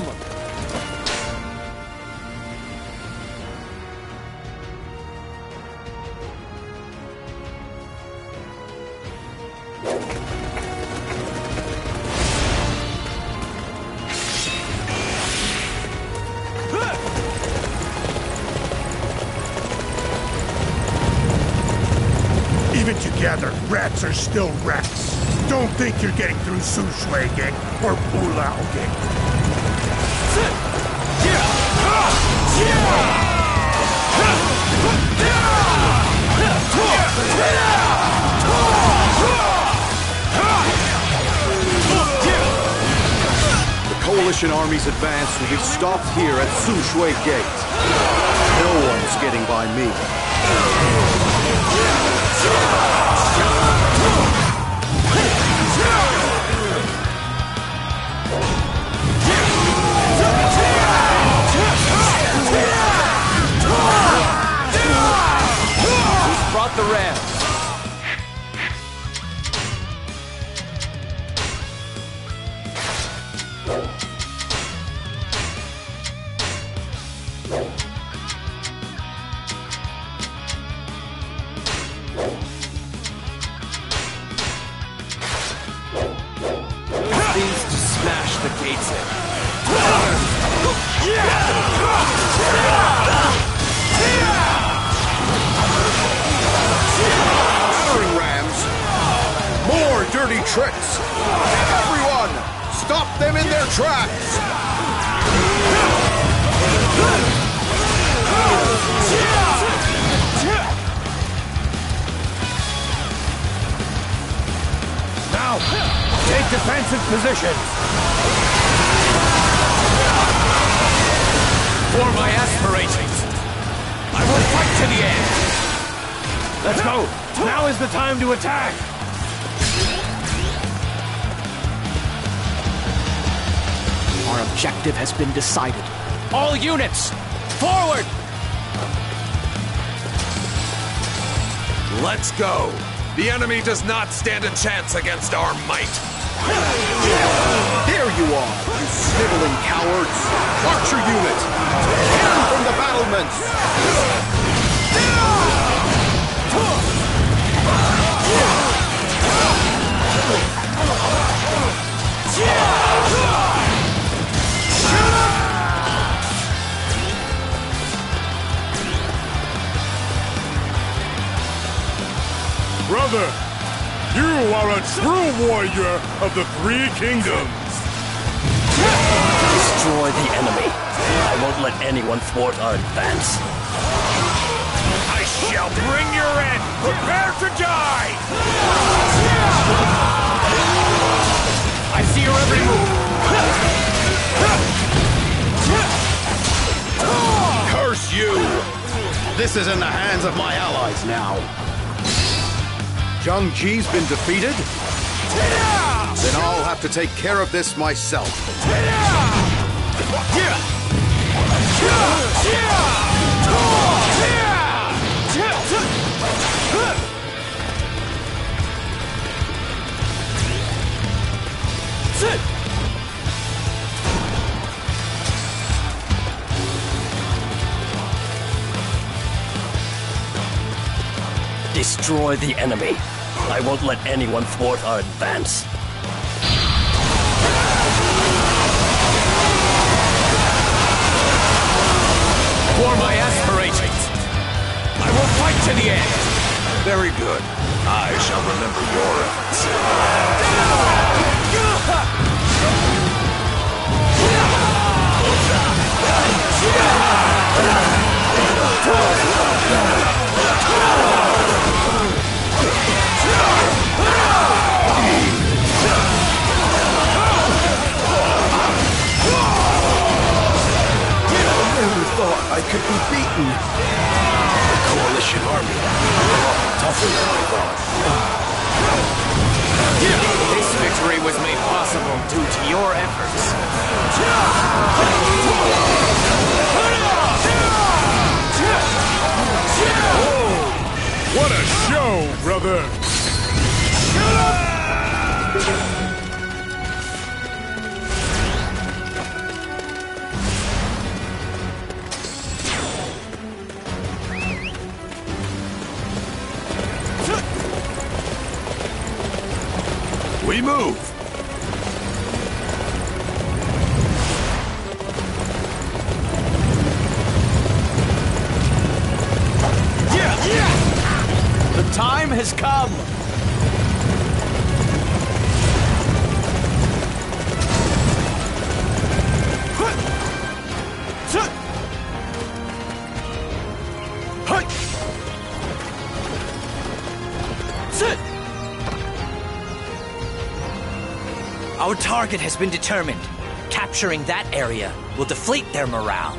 Even together, rats are still rats. Don't think you're getting through Su Shui Gate or Pulao Gate. The Coalition Army's advance will be stopped here at Su Shui Gate. No one's getting by me. Who's brought the rams? These to smash the gates in. Battering rams! More dirty tricks! Everyone! Stop them in their tracks! Now, take defensive positions. For my aspirations, I will fight to the end. Let's go. Now is the time to attack. Our objective has been decided. All units, forward! Let's go. The enemy does not stand a chance against our might. There you are, you sniveling cowards! Archer unit! Turn from the battlements! Brother, you are a true warrior of the Three Kingdoms. Destroy the enemy. I won't let anyone thwart our advance. I shall bring your end. Prepare to die. I see your every move. Curse you! This is in the hands of my allies now. Zhang Ji's been defeated? Then I'll have to take care of this myself. Destroy the enemy. I won't let anyone thwart our advance. For my aspirations, I will fight to the end. Very good. I shall remember your efforts. I could be beaten. The Coalition Army. Tougher than I thought. This victory was made possible due to your efforts. Oh, what a show, brother! We move! Yeah! Yeah! The time has come! Our target has been determined. Capturing that area will deflate their morale.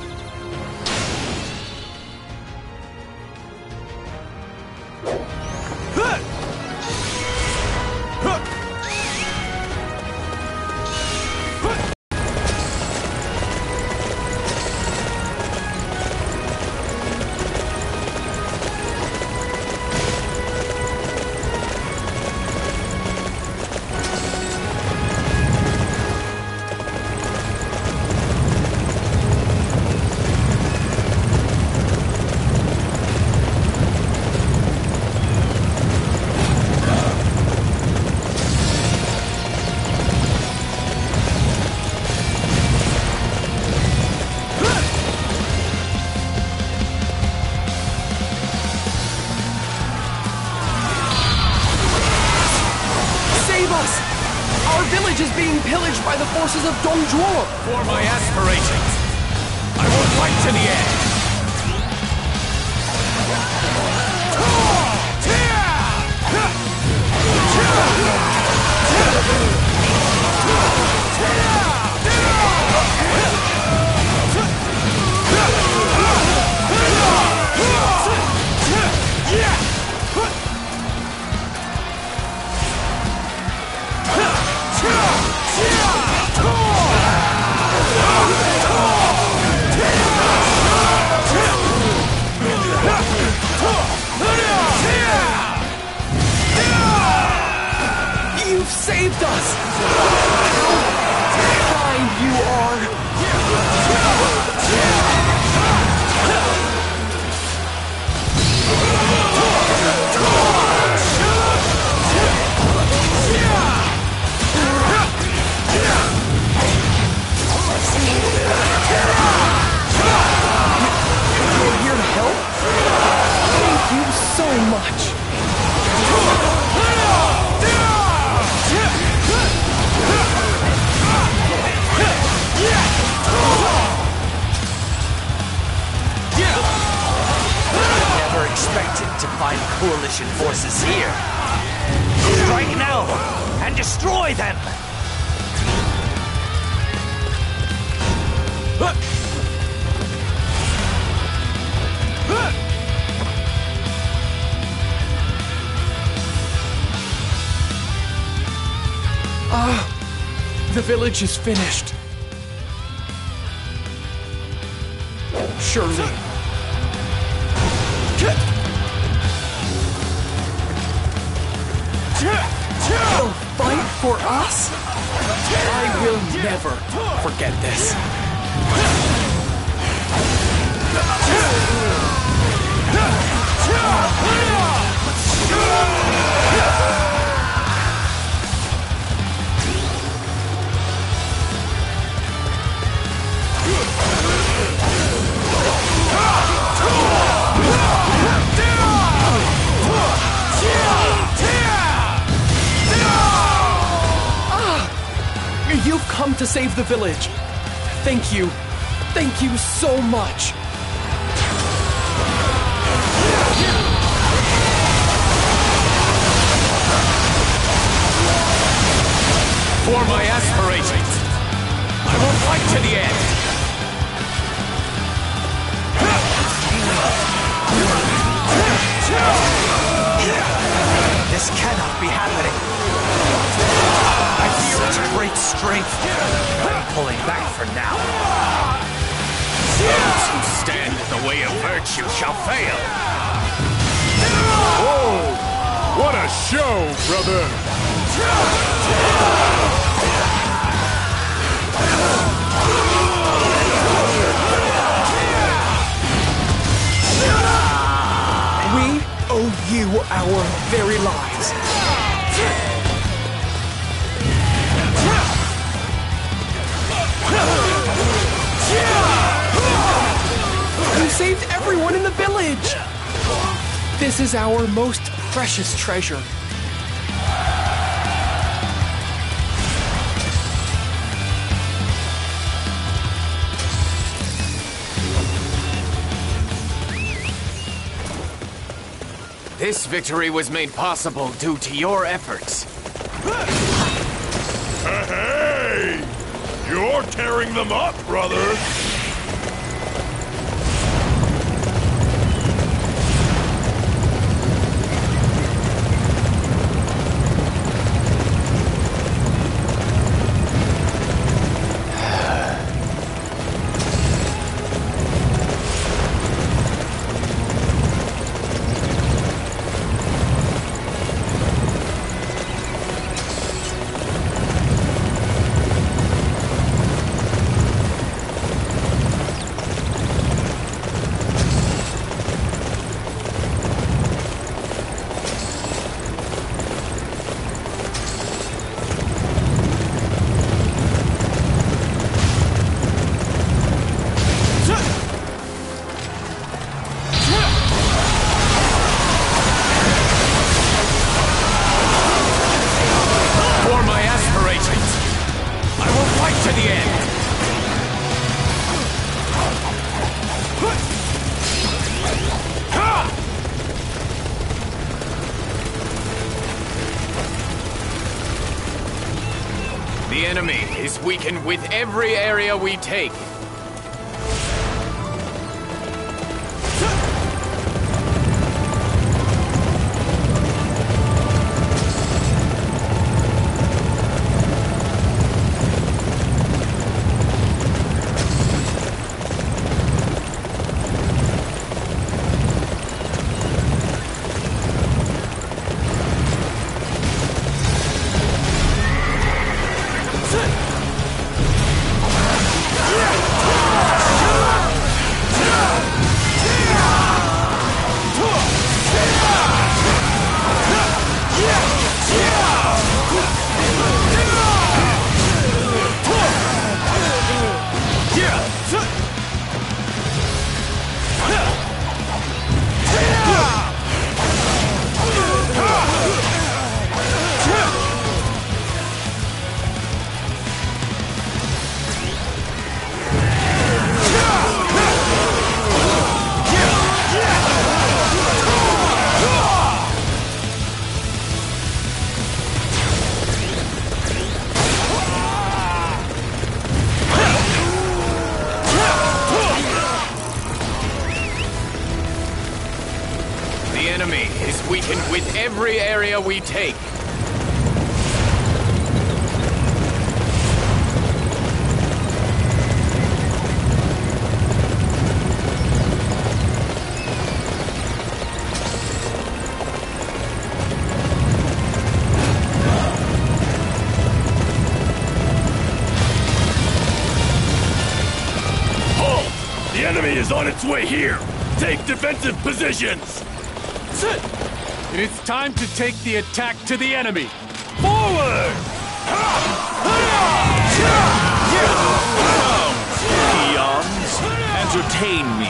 village is being pillaged by the forces of Dong Zhuo. For my aspirations, I will fight to the end. saved us! How kind you are! You're here to help? Thank you so much! Never expected to find coalition forces here. Strike now and destroy them! Ah, the village is finished. Surely. They'll fight for us? I will never forget this. You've come to save the village. Thank you. Thank you so much. For my aspirations, I will fight to the end. This cannot be happening. I feel such great strength. I'm pulling back for now. Those who stand in the way of virtue shall fail. Whoa! What a show, brother! We owe you our very lives. You saved everyone in the village! This is our most precious treasure. This victory was made possible due to your efforts. Hey! You're tearing them up, brother! The enemy is weakened with every area we take. with every area we take. The enemy is on its way here! Take defensive positions! It is time to take the attack to the enemy! Forward! Peons, entertain me.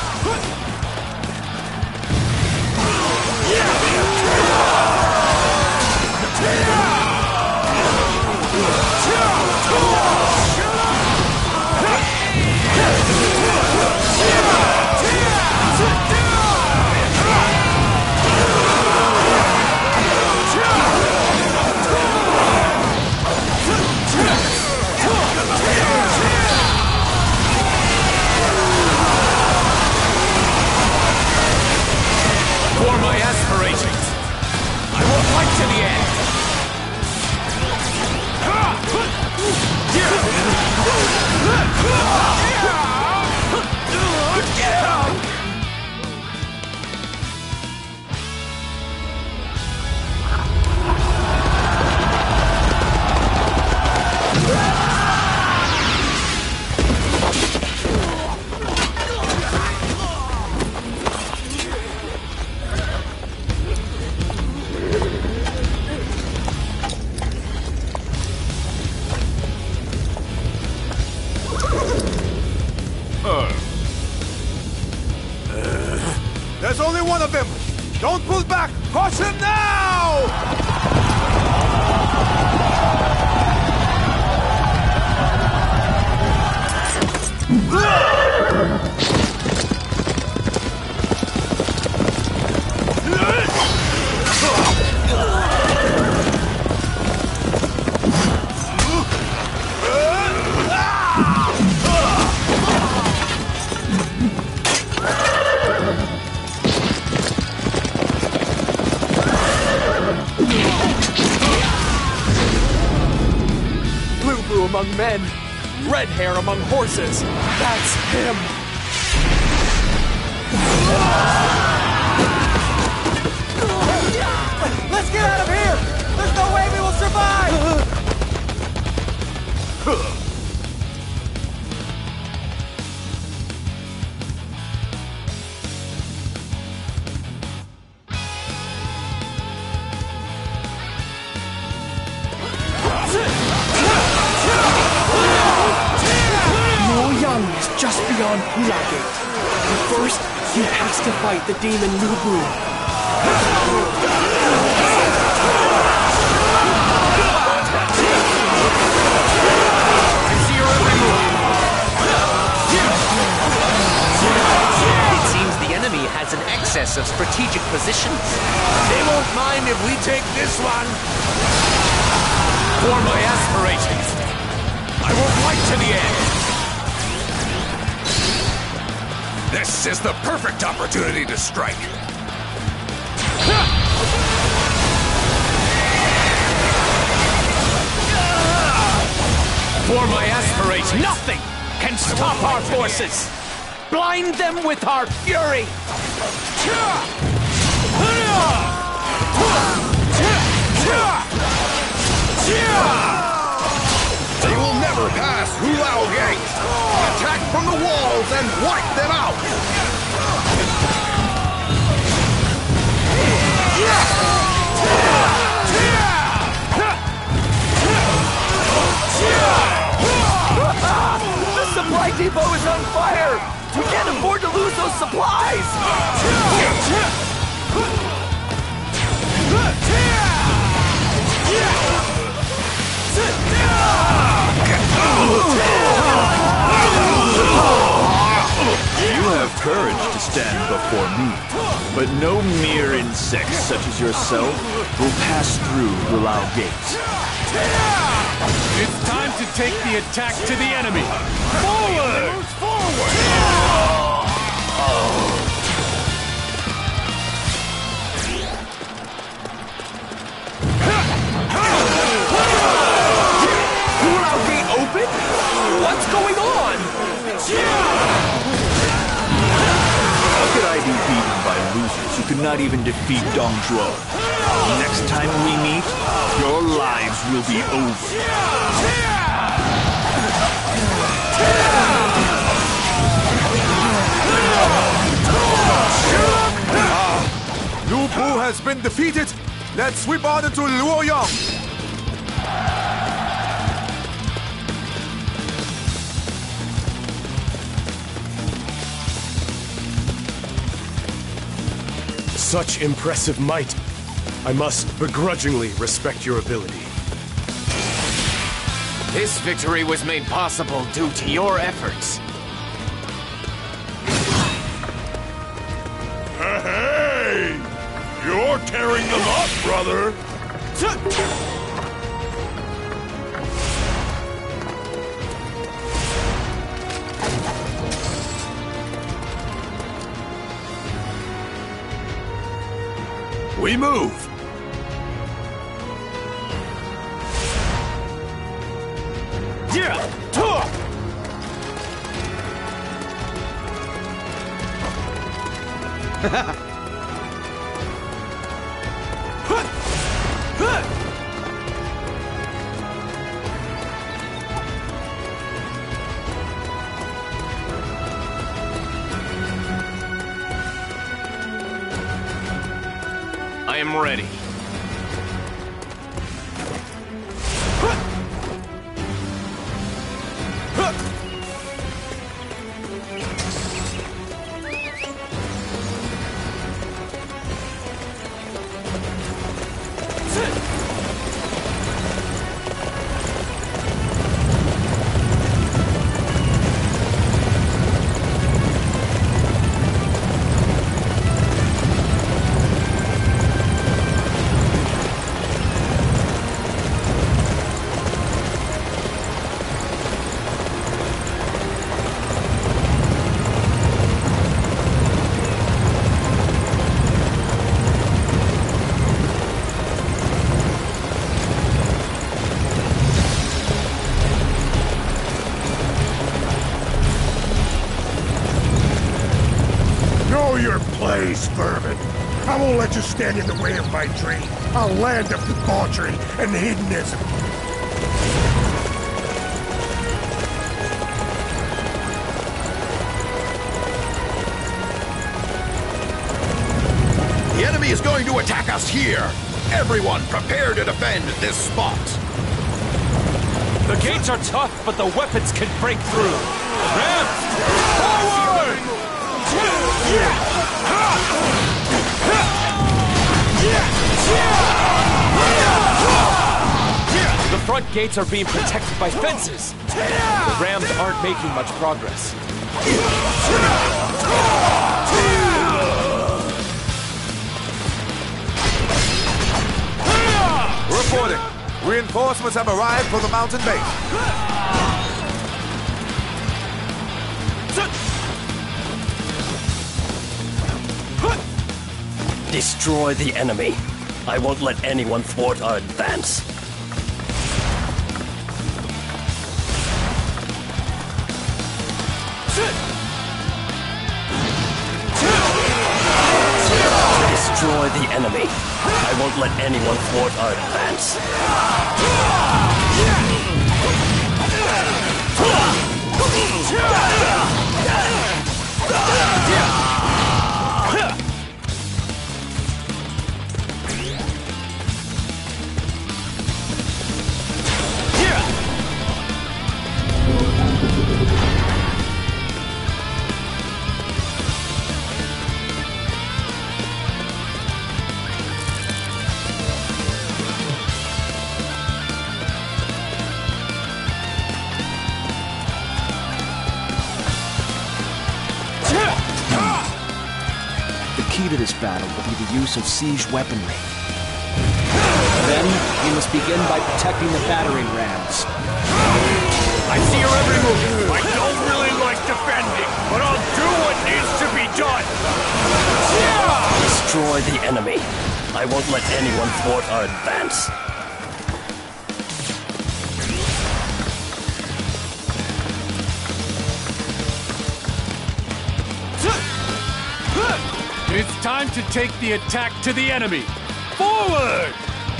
For my aspirations, I will fight to the end. There's only one of them! Don't pull back! Caution now! Blue among men, red hair among horses. That's him. Let's get out of here! There's no way we will survive! Just beyond Hula Gate. But first, he has to fight the demon Lu Bu. It seems the enemy has an excess of strategic positions. They won't mind if we take this one. For my aspirations, I will fight to the end. This is the perfect opportunity to strike. For my aspirations, Nothing can stop our forces! Blind them with our fury! They will never pass Hulao Gate! Attack from the walls and wipe them out! The supply depot is on fire! We can't afford to lose those supplies! You have courage to stand before me, but no mere insects such as yourself will pass through Hulao Gate. It's time to take the attack to the enemy! Forward! Forward! What's going on? How could I be beaten by losers who could not even defeat Dong Zhuo? Next time we meet, your lives will be over. Ah, Lu Bu has been defeated. Let's sweep on into Luoyang. Such impressive might. I must begrudgingly respect your ability. This victory was made possible due to your efforts. Hey! You're tearing them up, brother! We move! Yeah! Talk! I am ready. Please, vermin. I won't let you stand in the way of my dream. A land of debauchery and hedonism. The enemy is going to attack us here. Everyone prepare to defend this spot. The gates are tough, but the weapons can break through. Rams! Forward! The front gates are being protected by fences. The Rams aren't making much progress. Reporting. Reinforcements have arrived from the mountain base. Destroy the enemy. I won't let anyone thwart our advance. Destroy the enemy. I won't let anyone thwart our advance. The key to this battle will be the use of siege weaponry. Then, we must begin by protecting the battering rams. I see your every move. I don't really like defending, but I'll do what needs to be done. Destroy the enemy. I won't let anyone thwart our advance. It is time to take the attack to the enemy. Forward!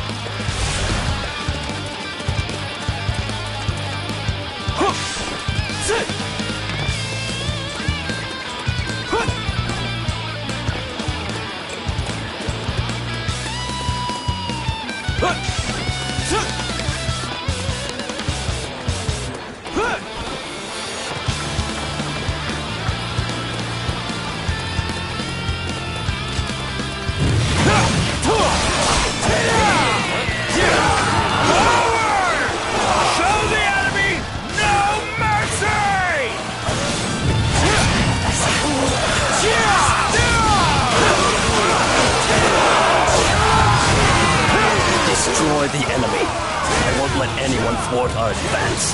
Destroy the enemy. I won't let anyone thwart our advance.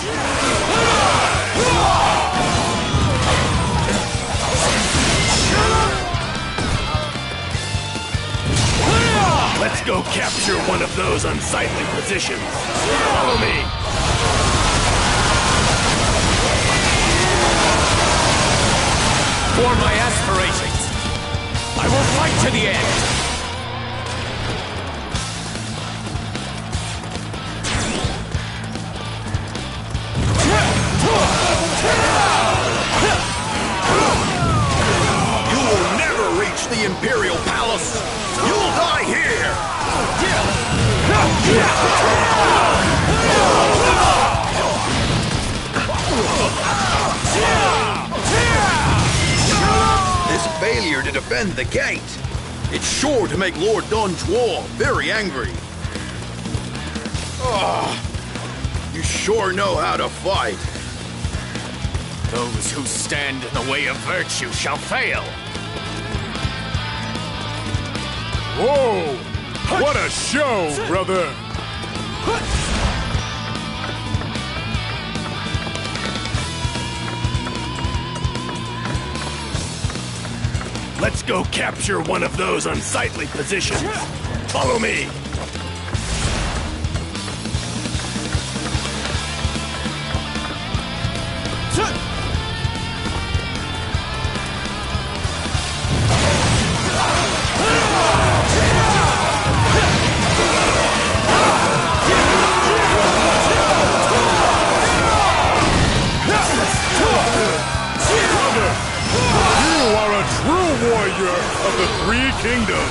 Let's go capture one of those unsightly positions. Follow me. For my aspirations, I will fight to the end. You will never reach the Imperial Palace! You'll die here! This failure to defend the gate, it's sure to make Lord Don Juo very angry. Oh, you sure know how to fight. Those who stand in the way of virtue shall fail. Whoa! What a show, brother! Let's go capture one of those unsightly positions. Follow me. Of the Three Kingdoms.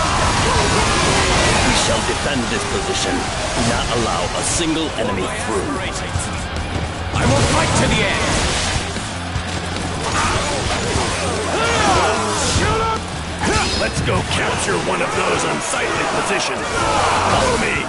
We shall defend this position. Do not allow a single enemy through. I will fight to the end. Let's go capture one of those unsightly positions. Follow me.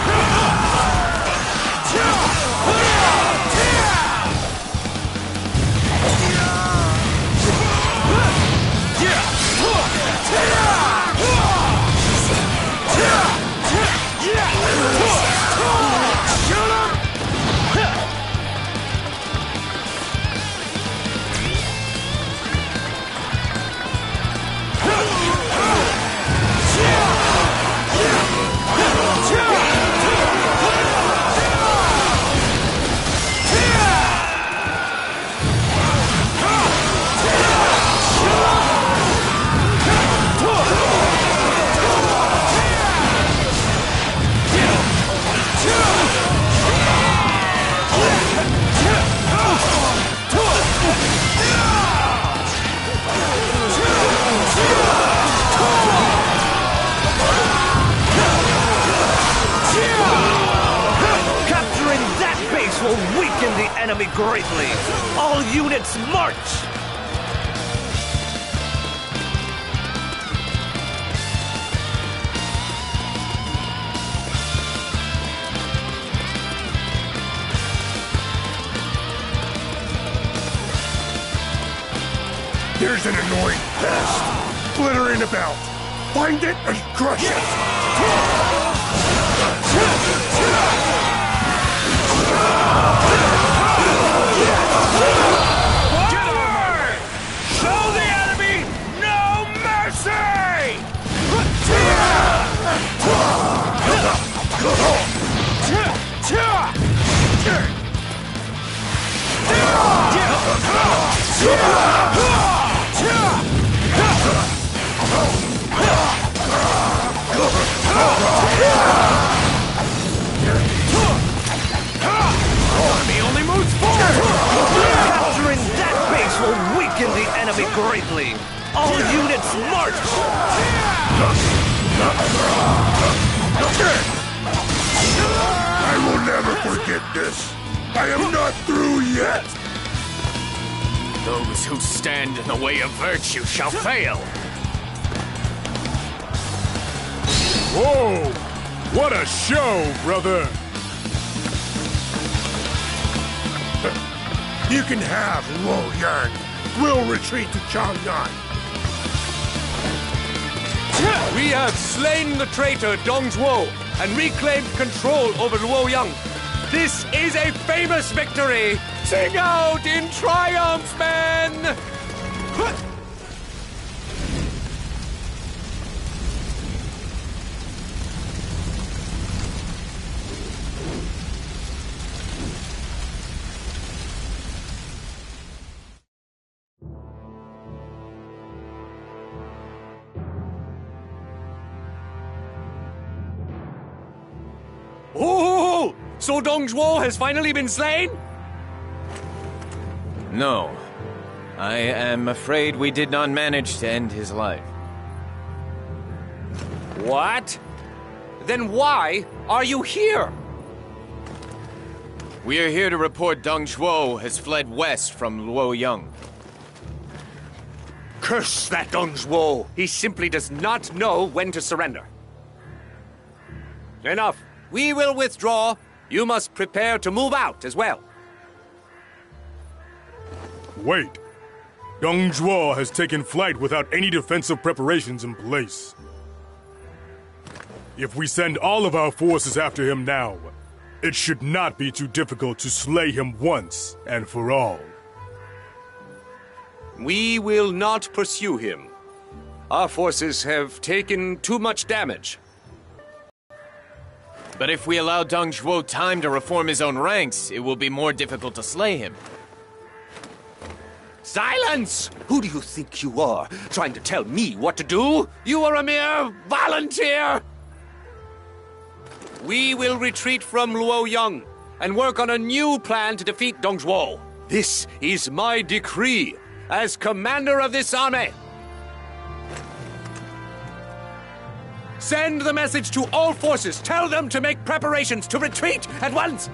Will weaken the enemy greatly. All units march! There's an annoying pest, glittering about. Find it and crush it! Get over! Show the enemy no mercy! Army only moves forward! Capturing that base will weaken the enemy greatly! All units march! I will never forget this! I am not through yet! Those who stand in the way of virtue shall fail! Whoa! What a show, brother! You can have Luo Yang. We'll retreat to Chang'an. We have slain the traitor Dong Zhuo and reclaimed control over Luoyang. This is a famous victory! Sing out in triumph, men! Oh! So Dong Zhuo has finally been slain? No. I am afraid we did not manage to end his life. What? Then why are you here? We are here to report Dong Zhuo has fled west from Luoyang. Curse that Dong Zhuo! He simply does not know when to surrender. Enough. We will withdraw. You must prepare to move out as well. Wait. Dong Zhuo has taken flight without any defensive preparations in place. If we send all of our forces after him now, it should not be too difficult to slay him once and for all. We will not pursue him. Our forces have taken too much damage. But if we allow Dong Zhuo time to reform his own ranks, it will be more difficult to slay him. Silence! Who do you think you are, trying to tell me what to do? You are a mere volunteer! We will retreat from Luoyang and work on a new plan to defeat Dong Zhuo. This is my decree as commander of this army. Send the message to all forces. Tell them to make preparations to retreat at once.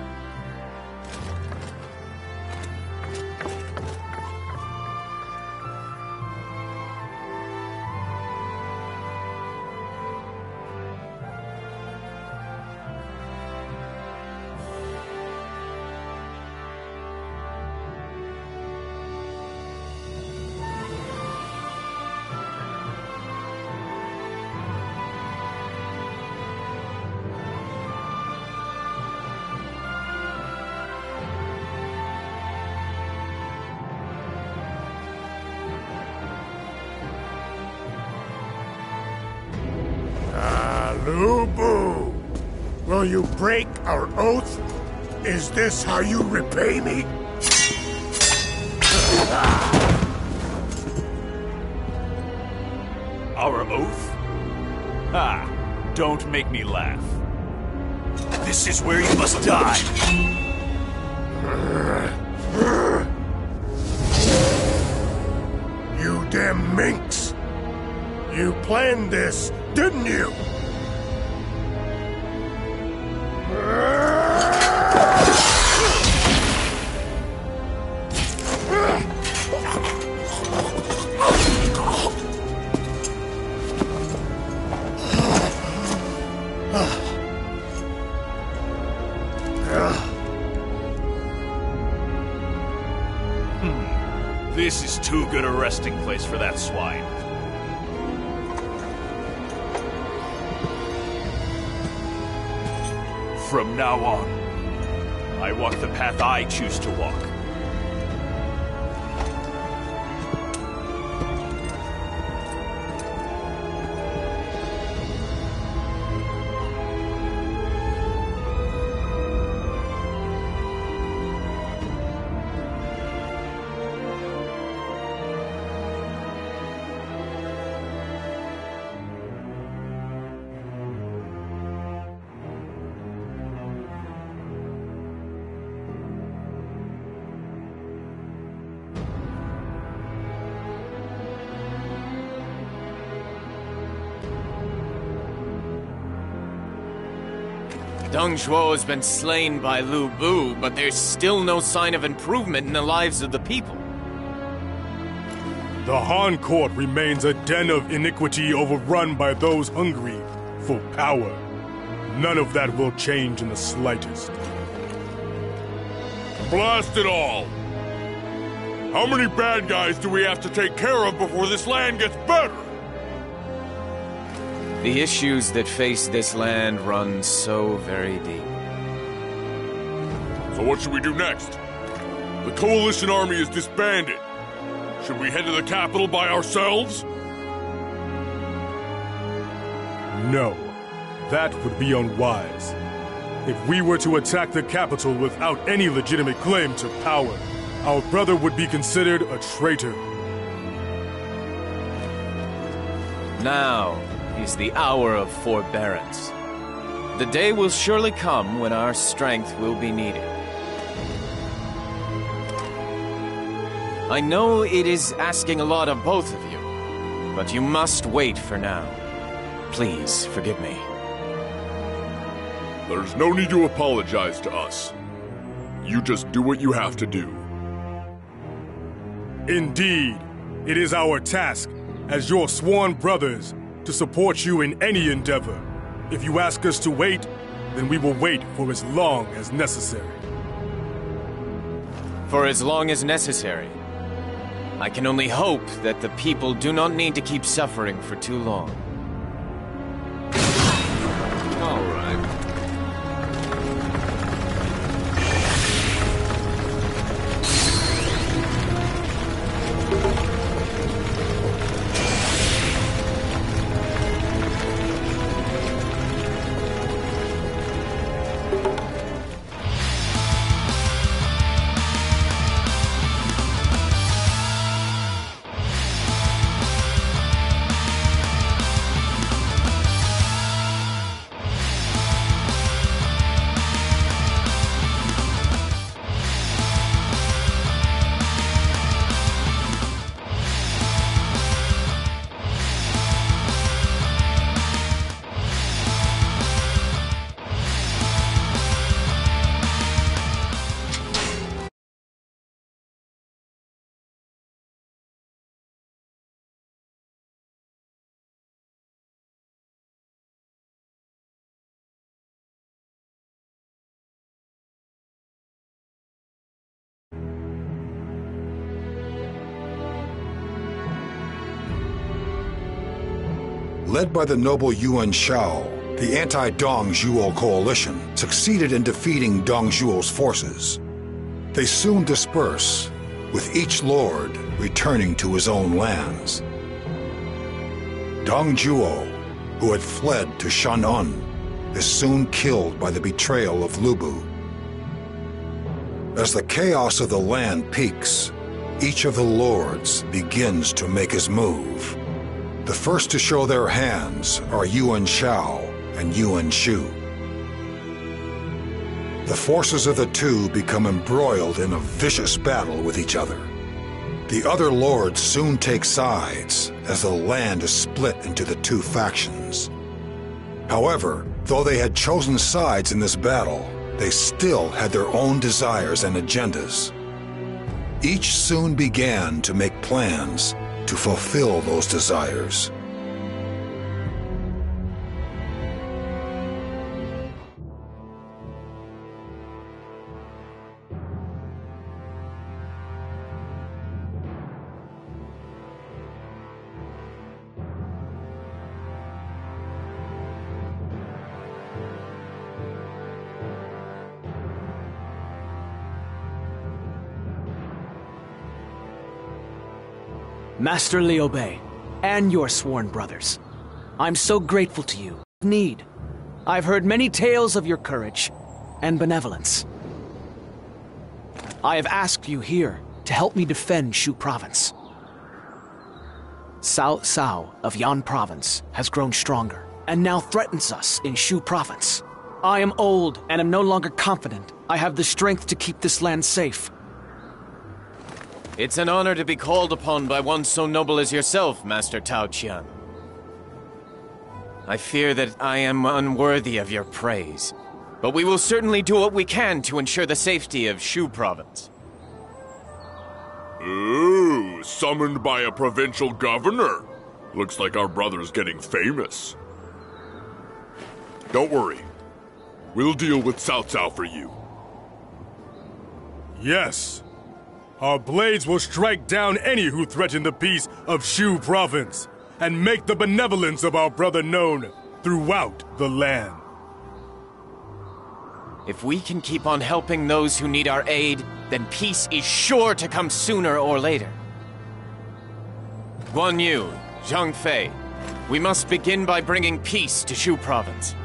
Lu Bu, will you break our oath? Is this how you repay me? Our oath? Ah, don't make me laugh. This is where you must die. You damn minx! You planned this, didn't you? Hmm. This is too good a resting place for that swine. From now on, I walk the path I choose to walk. Dong Zhuo has been slain by Lu Bu, but there's still no sign of improvement in the lives of the people. The Han Court remains a den of iniquity overrun by those hungry for power. None of that will change in the slightest. Blast it all! How many bad guys do we have to take care of before this land gets better? The issues that face this land run so very deep. So what should we do next? The Coalition Army is disbanded. Should we head to the capital by ourselves? No, that would be unwise. If we were to attack the capital without any legitimate claim to power, our brother would be considered a traitor. Now is the hour of forbearance. The day will surely come when our strength will be needed. I know it is asking a lot of both of you, but you must wait for now. Please forgive me. There's no need to apologize to us. You just do what you have to do. Indeed, it is our task, as your sworn brothers, to support you in any endeavor. If you ask us to wait, then we will wait for as long as necessary. For as long as necessary. I can only hope that the people do not need to keep suffering for too long. All right. Led by the noble Yuan Shao, the anti-Dong Zhuo coalition succeeded in defeating Dong Zhuo's forces. They soon disperse, with each lord returning to his own lands. Dong Zhuo, who had fled to Shan'an, is soon killed by the betrayal of Lu Bu. As the chaos of the land peaks, each of the lords begins to make his move. The first to show their hands are Yuan Shao and Yuan Shu. The forces of the two become embroiled in a vicious battle with each other. The other lords soon take sides as the land is split into the two factions. However, though they had chosen sides in this battle, they still had their own desires and agendas. Each soon began to make plans to fulfill those desires. Master Liu Bei, and your sworn brothers, I'm so grateful to you. Need. I've heard many tales of your courage and benevolence. I have asked you here to help me defend Shu Province. Cao Cao of Yan Province has grown stronger and now threatens us in Shu Province. I am old and am no longer confident I have the strength to keep this land safe. It's an honor to be called upon by one so noble as yourself, Master Tao Qian. I fear that I am unworthy of your praise. But we will certainly do what we can to ensure the safety of Shu Province. Ooh, summoned by a provincial governor. Looks like our brother's getting famous. Don't worry. We'll deal with Cao Cao for you. Yes. Our blades will strike down any who threaten the peace of Shu Province and make the benevolence of our brother known throughout the land. If we can keep on helping those who need our aid, then peace is sure to come sooner or later. Guan Yu, Zhang Fei, we must begin by bringing peace to Shu Province.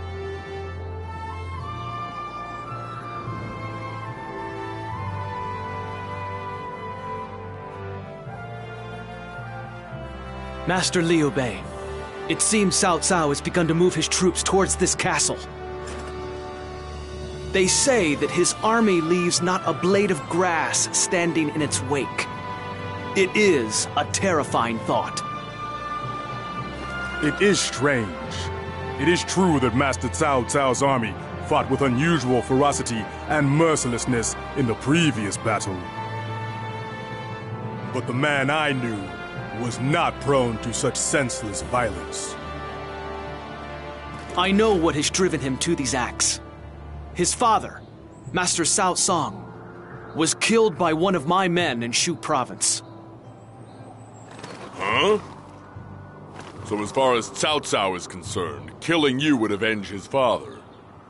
Master Liu Bei, it seems Cao Cao has begun to move his troops towards this castle. They say that his army leaves not a blade of grass standing in its wake. It is a terrifying thought. It is strange. It is true that Master Cao Cao's army fought with unusual ferocity and mercilessness in the previous battle. But the man I knew was not prone to such senseless violence. I know what has driven him to these acts. His father, Master Cao Song, was killed by one of my men in Shu Province. Huh? So as far as Cao Cao is concerned, killing you would avenge his father.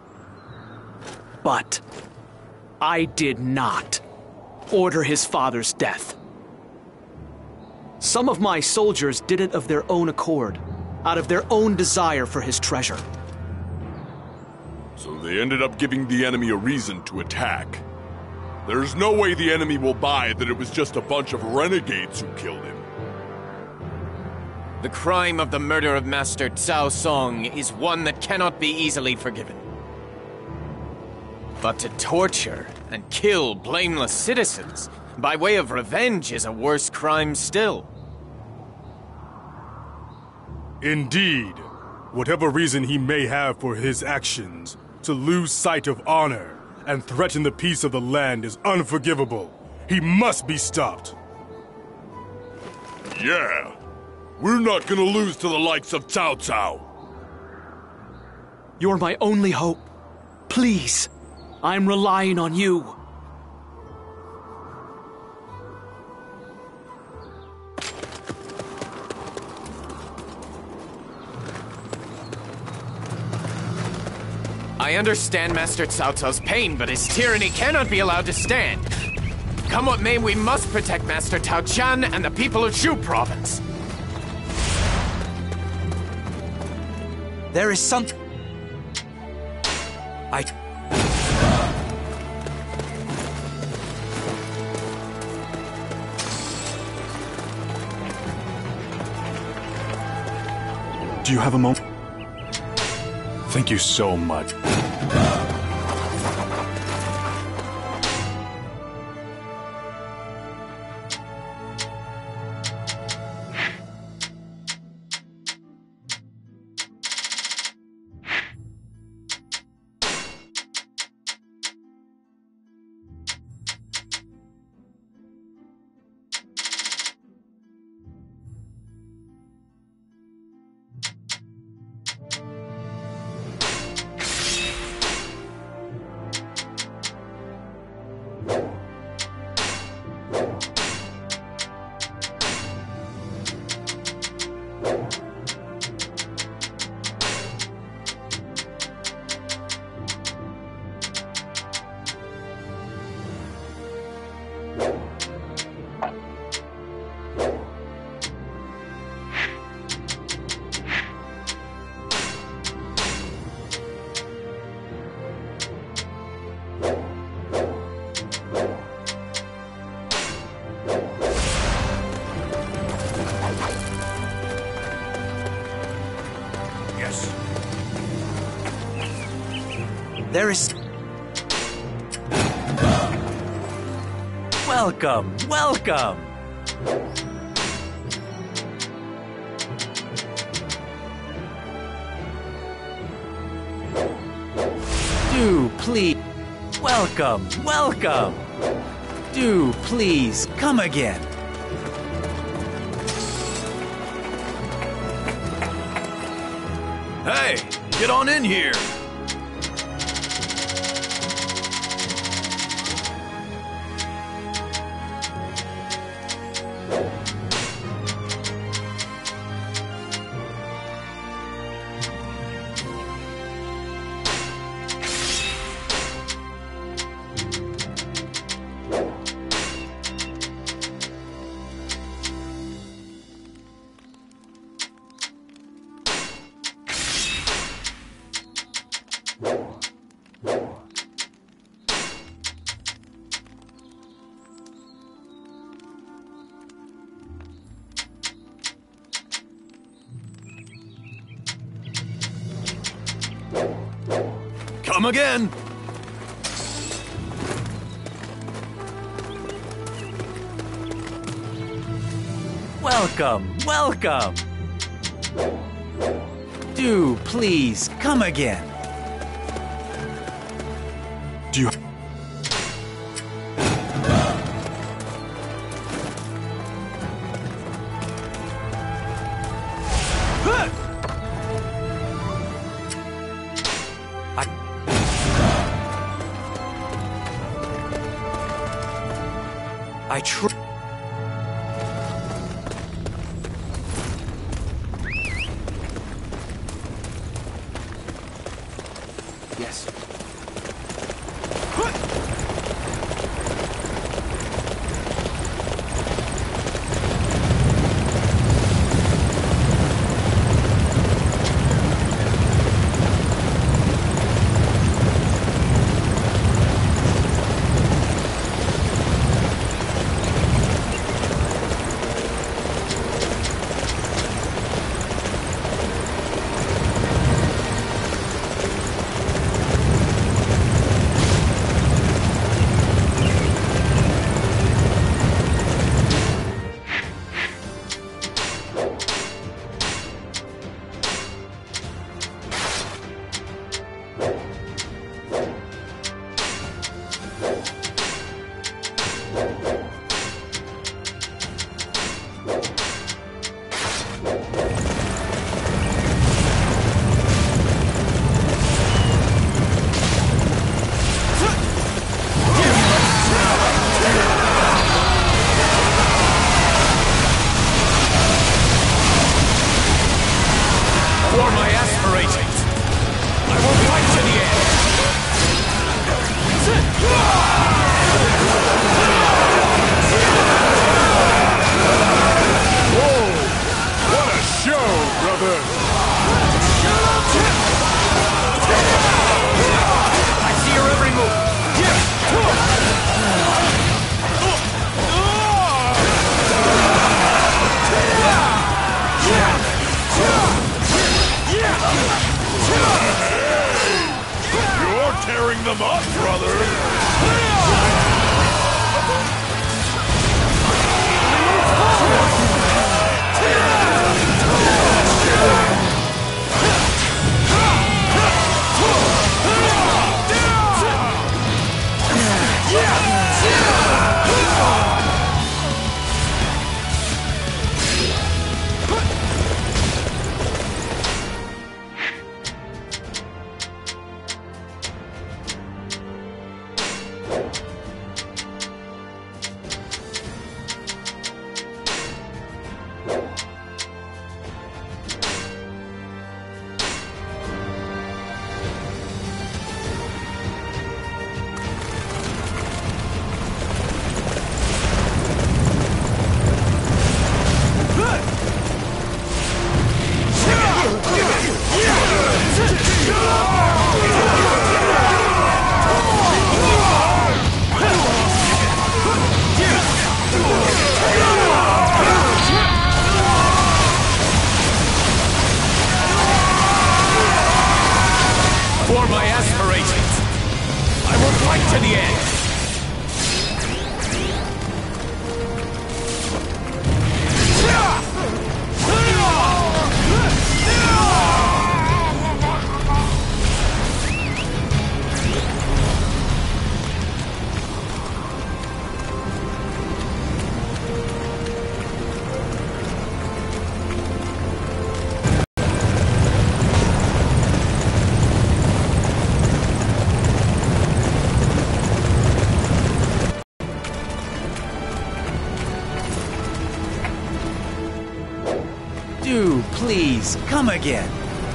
But I did not order his father's death. Some of my soldiers did it of their own accord, out of their own desire for his treasure. So they ended up giving the enemy a reason to attack. There's no way the enemy will buy that it was just a bunch of renegades who killed him. The crime of the murder of Master Cao Song is one that cannot be easily forgiven. But to torture and kill blameless citizens by way of revenge is a worse crime still. Indeed, whatever reason he may have for his actions, to lose sight of honor and threaten the peace of the land is unforgivable. He must be stopped. Yeah, we're not gonna lose to the likes of Cao Cao. You're my only hope. Please, I'm relying on you. I understand Master Cao Cao's pain, but his tyranny cannot be allowed to stand. Come what may, we must protect Master Tao Qian and the people of Shu Province. There is something... I... Do you have a moment? Thank you so much. There is... Welcome, welcome! Do please. Welcome, welcome. Do please come again. Hey, get on in here. Come again. Welcome, welcome. Do please come again. Do you... I tr- Yes. For my aspirations, I will fight to the end. Whoa! What a show, brother! I see your every move. You're tearing them up, brother! For my aspirations, I will fight to the end. Please, come again.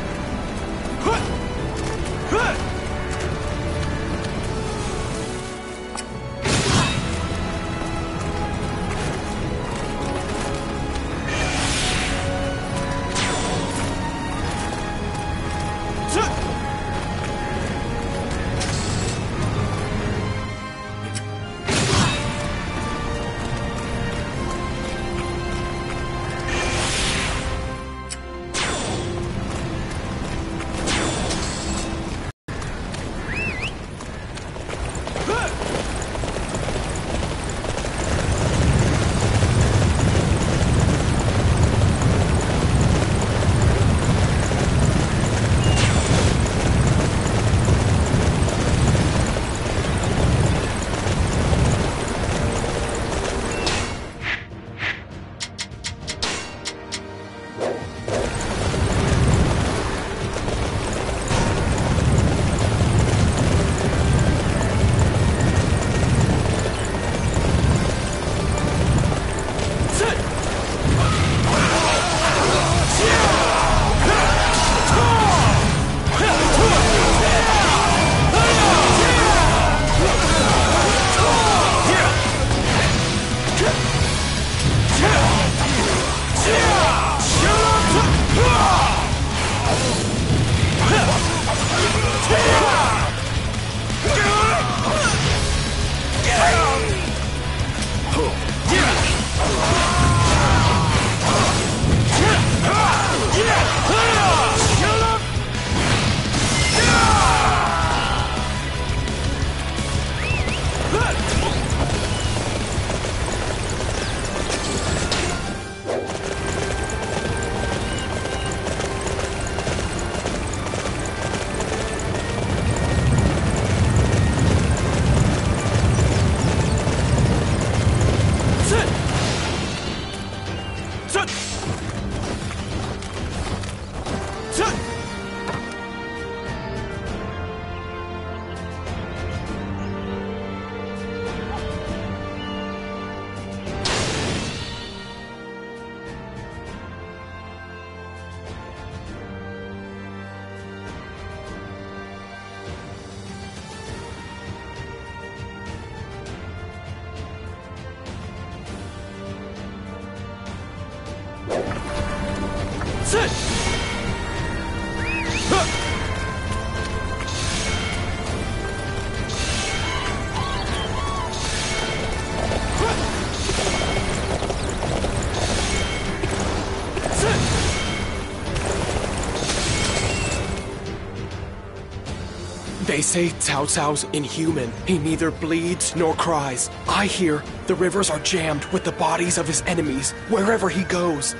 They say Cao Cao's inhuman. He neither bleeds nor cries. I hear the rivers are jammed with the bodies of his enemies wherever he goes.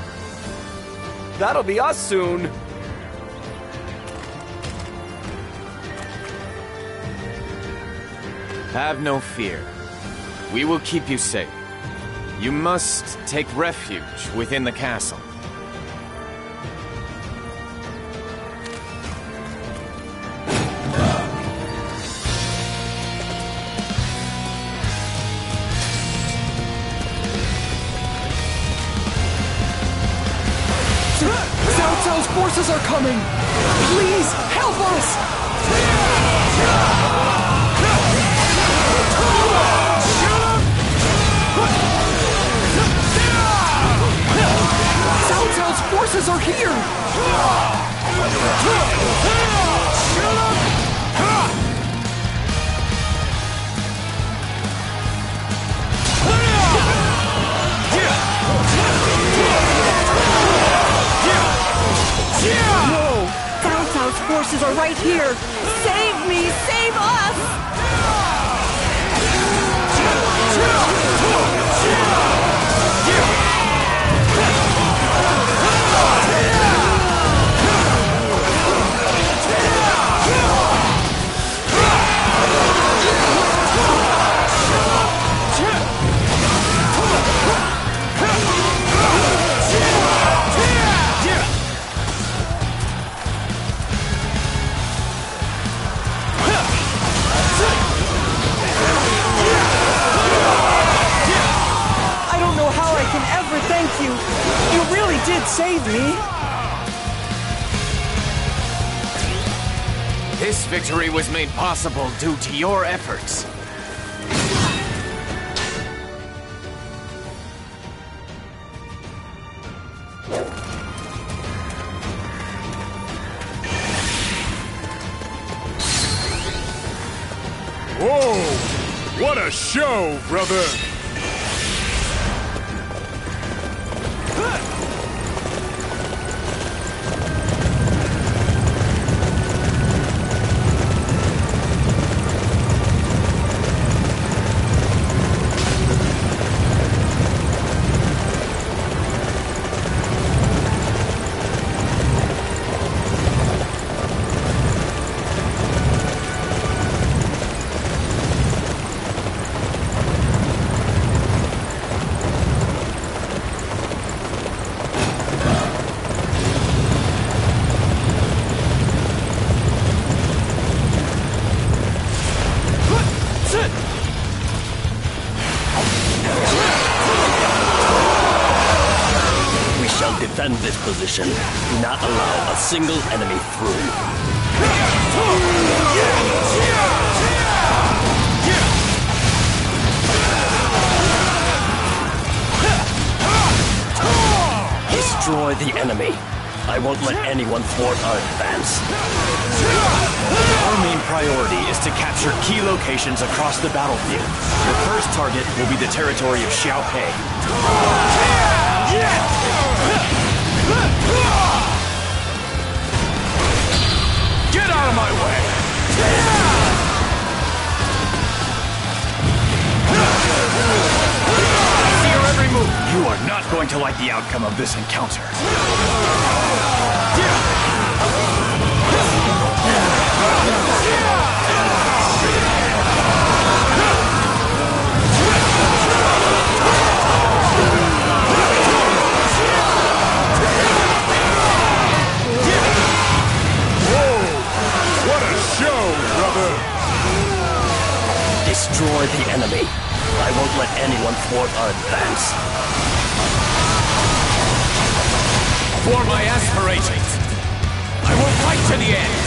That'll be us soon. Have no fear. We will keep you safe. You must take refuge within the castle. Cao Cao's forces are coming! Please, help us! Cao Cao's forces are here! Whoa! Cao Cao's forces are right here! Save me! Save us! Save me! This victory was made possible due to your efforts. Whoa! What a show, brother! Defend this position. Do not allow a single enemy through. Destroy the enemy. I won't let anyone thwart our advance. Our main priority is to capture key locations across the battlefield. The first target will be the territory of Xiaopei. Get out of my way! I see your every move! You are not going to like the outcome of this encounter. Destroy the enemy. I won't let anyone thwart our advance. For my aspirations, I will fight to the end.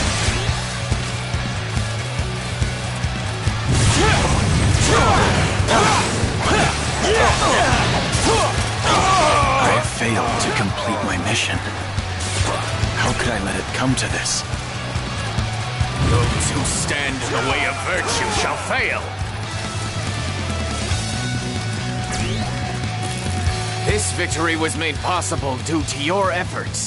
I have failed to complete my mission. How could I let it come to this? Those who stand in the way of virtue shall fail. This victory was made possible due to your efforts.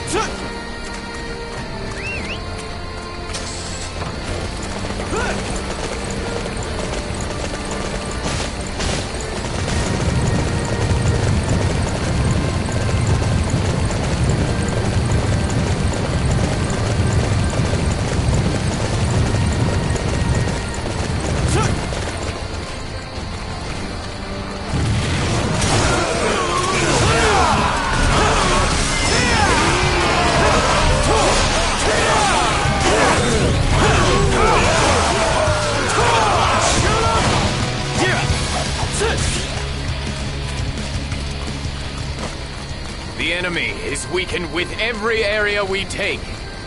The enemy is weakened with every area we take.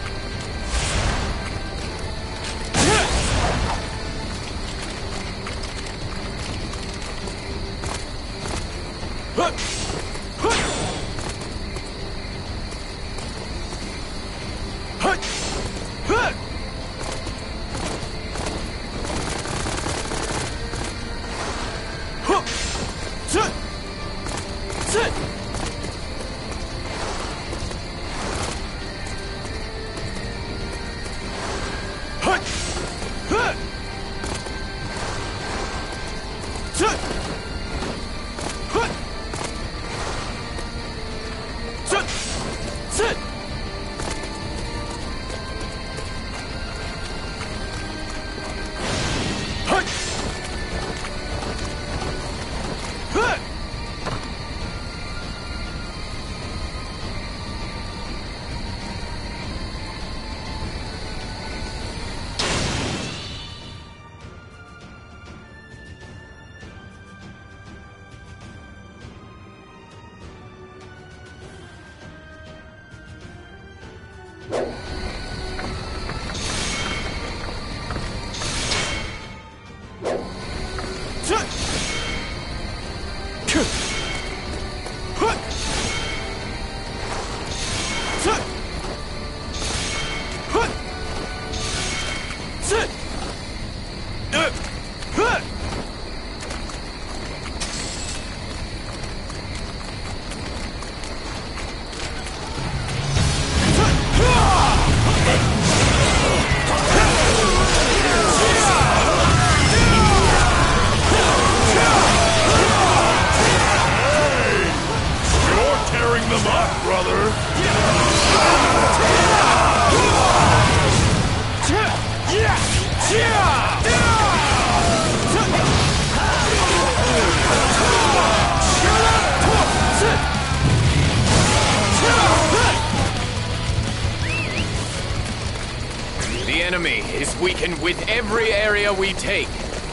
The enemy is weakened with every area we take.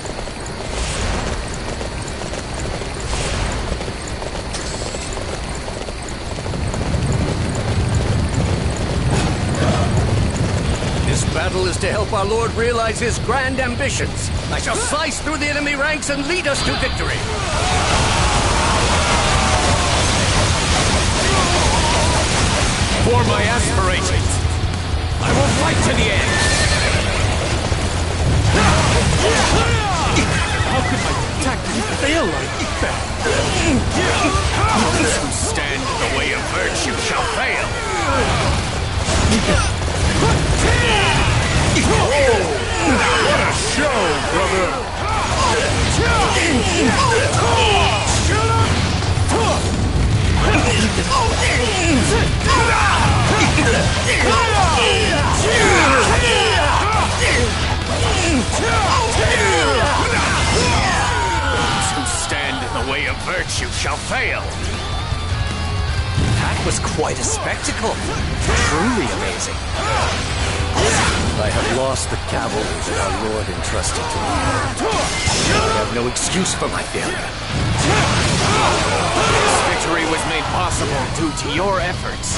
This battle is to help our Lord realize his grand ambitions. I shall slice through the enemy ranks and lead us to victory. For my aspirations, I will fight to the end! How could my tactics fail like that? Those who stand in the way of virtue shall fail! What a show, brother! Those who stand in the way of virtue shall fail! That was quite a spectacle. Truly amazing. I have lost the cavalry that our Lord entrusted to me. I have no excuse for my failure. This victory was made possible due to your efforts.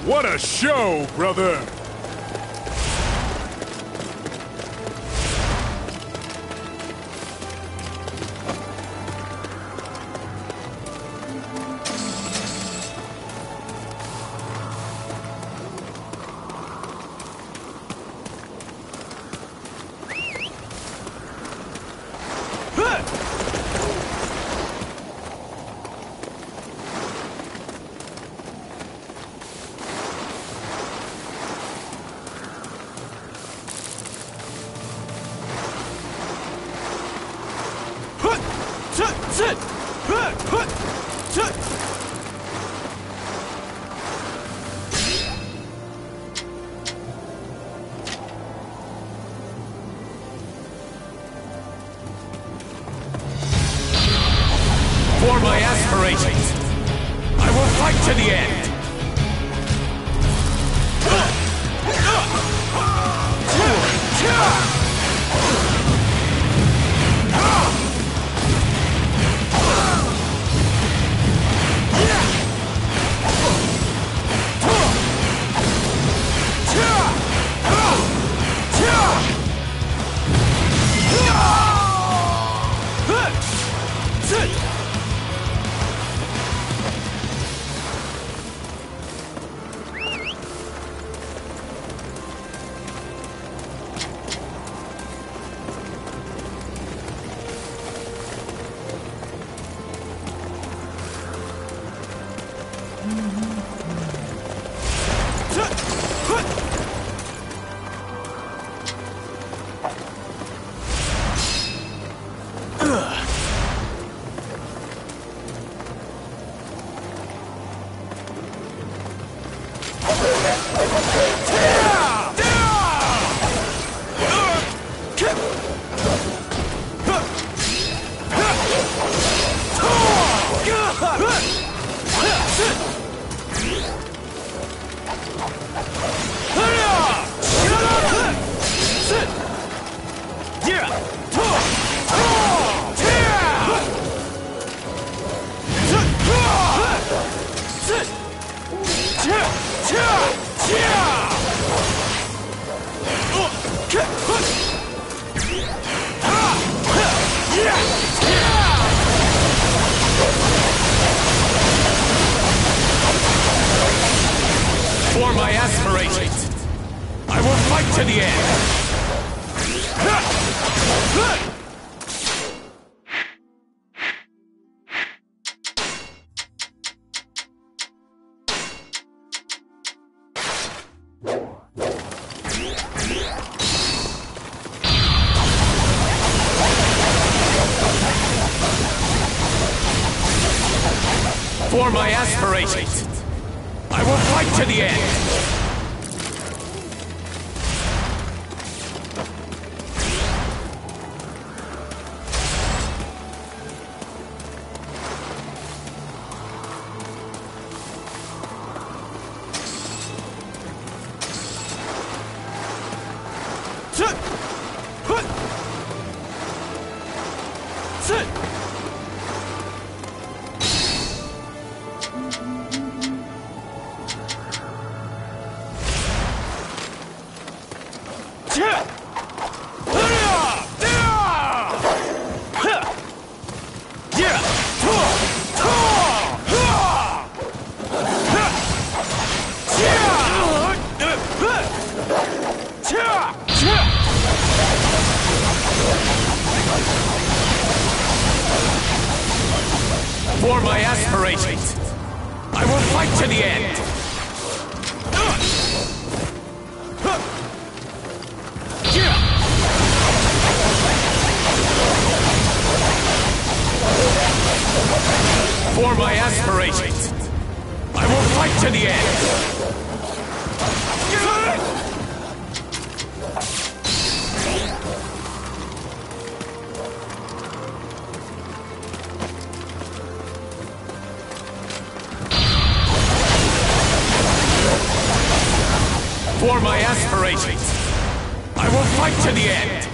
What a show, brother! For my aspirations, I will fight to the end. For my aspirations, I will fight to the end. For my aspirations, I will fight to the end! For my aspirations, I will fight to the end! For my aspirations, I will fight to the end! For my aspirations, I will fight to the end!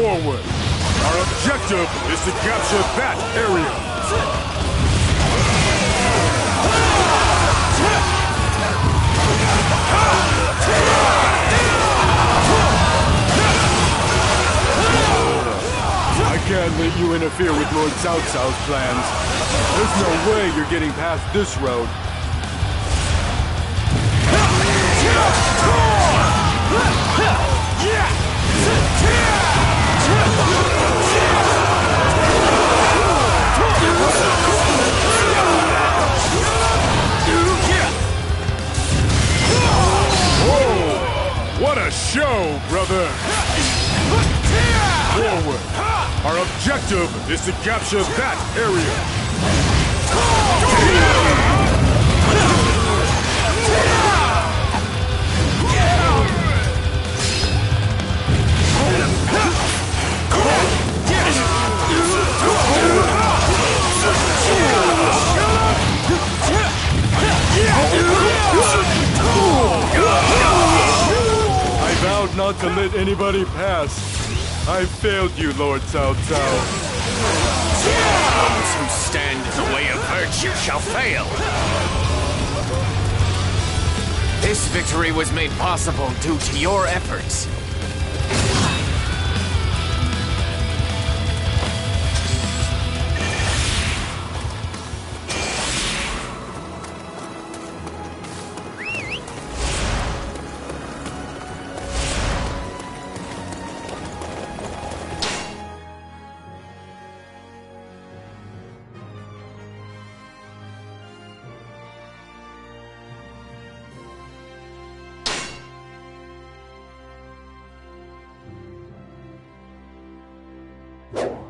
Forward! Our objective is to capture that area! I can't let you interfere with Lord Cao Cao's plans. There's no way you're getting past this road. Whoa! What a show, brother! Forward! Our objective is to capture that area! I vowed not to let anybody pass. I failed you, Lord Cao Cao. Those who stand in the way of virtue shall fail. This victory was made possible due to your efforts. You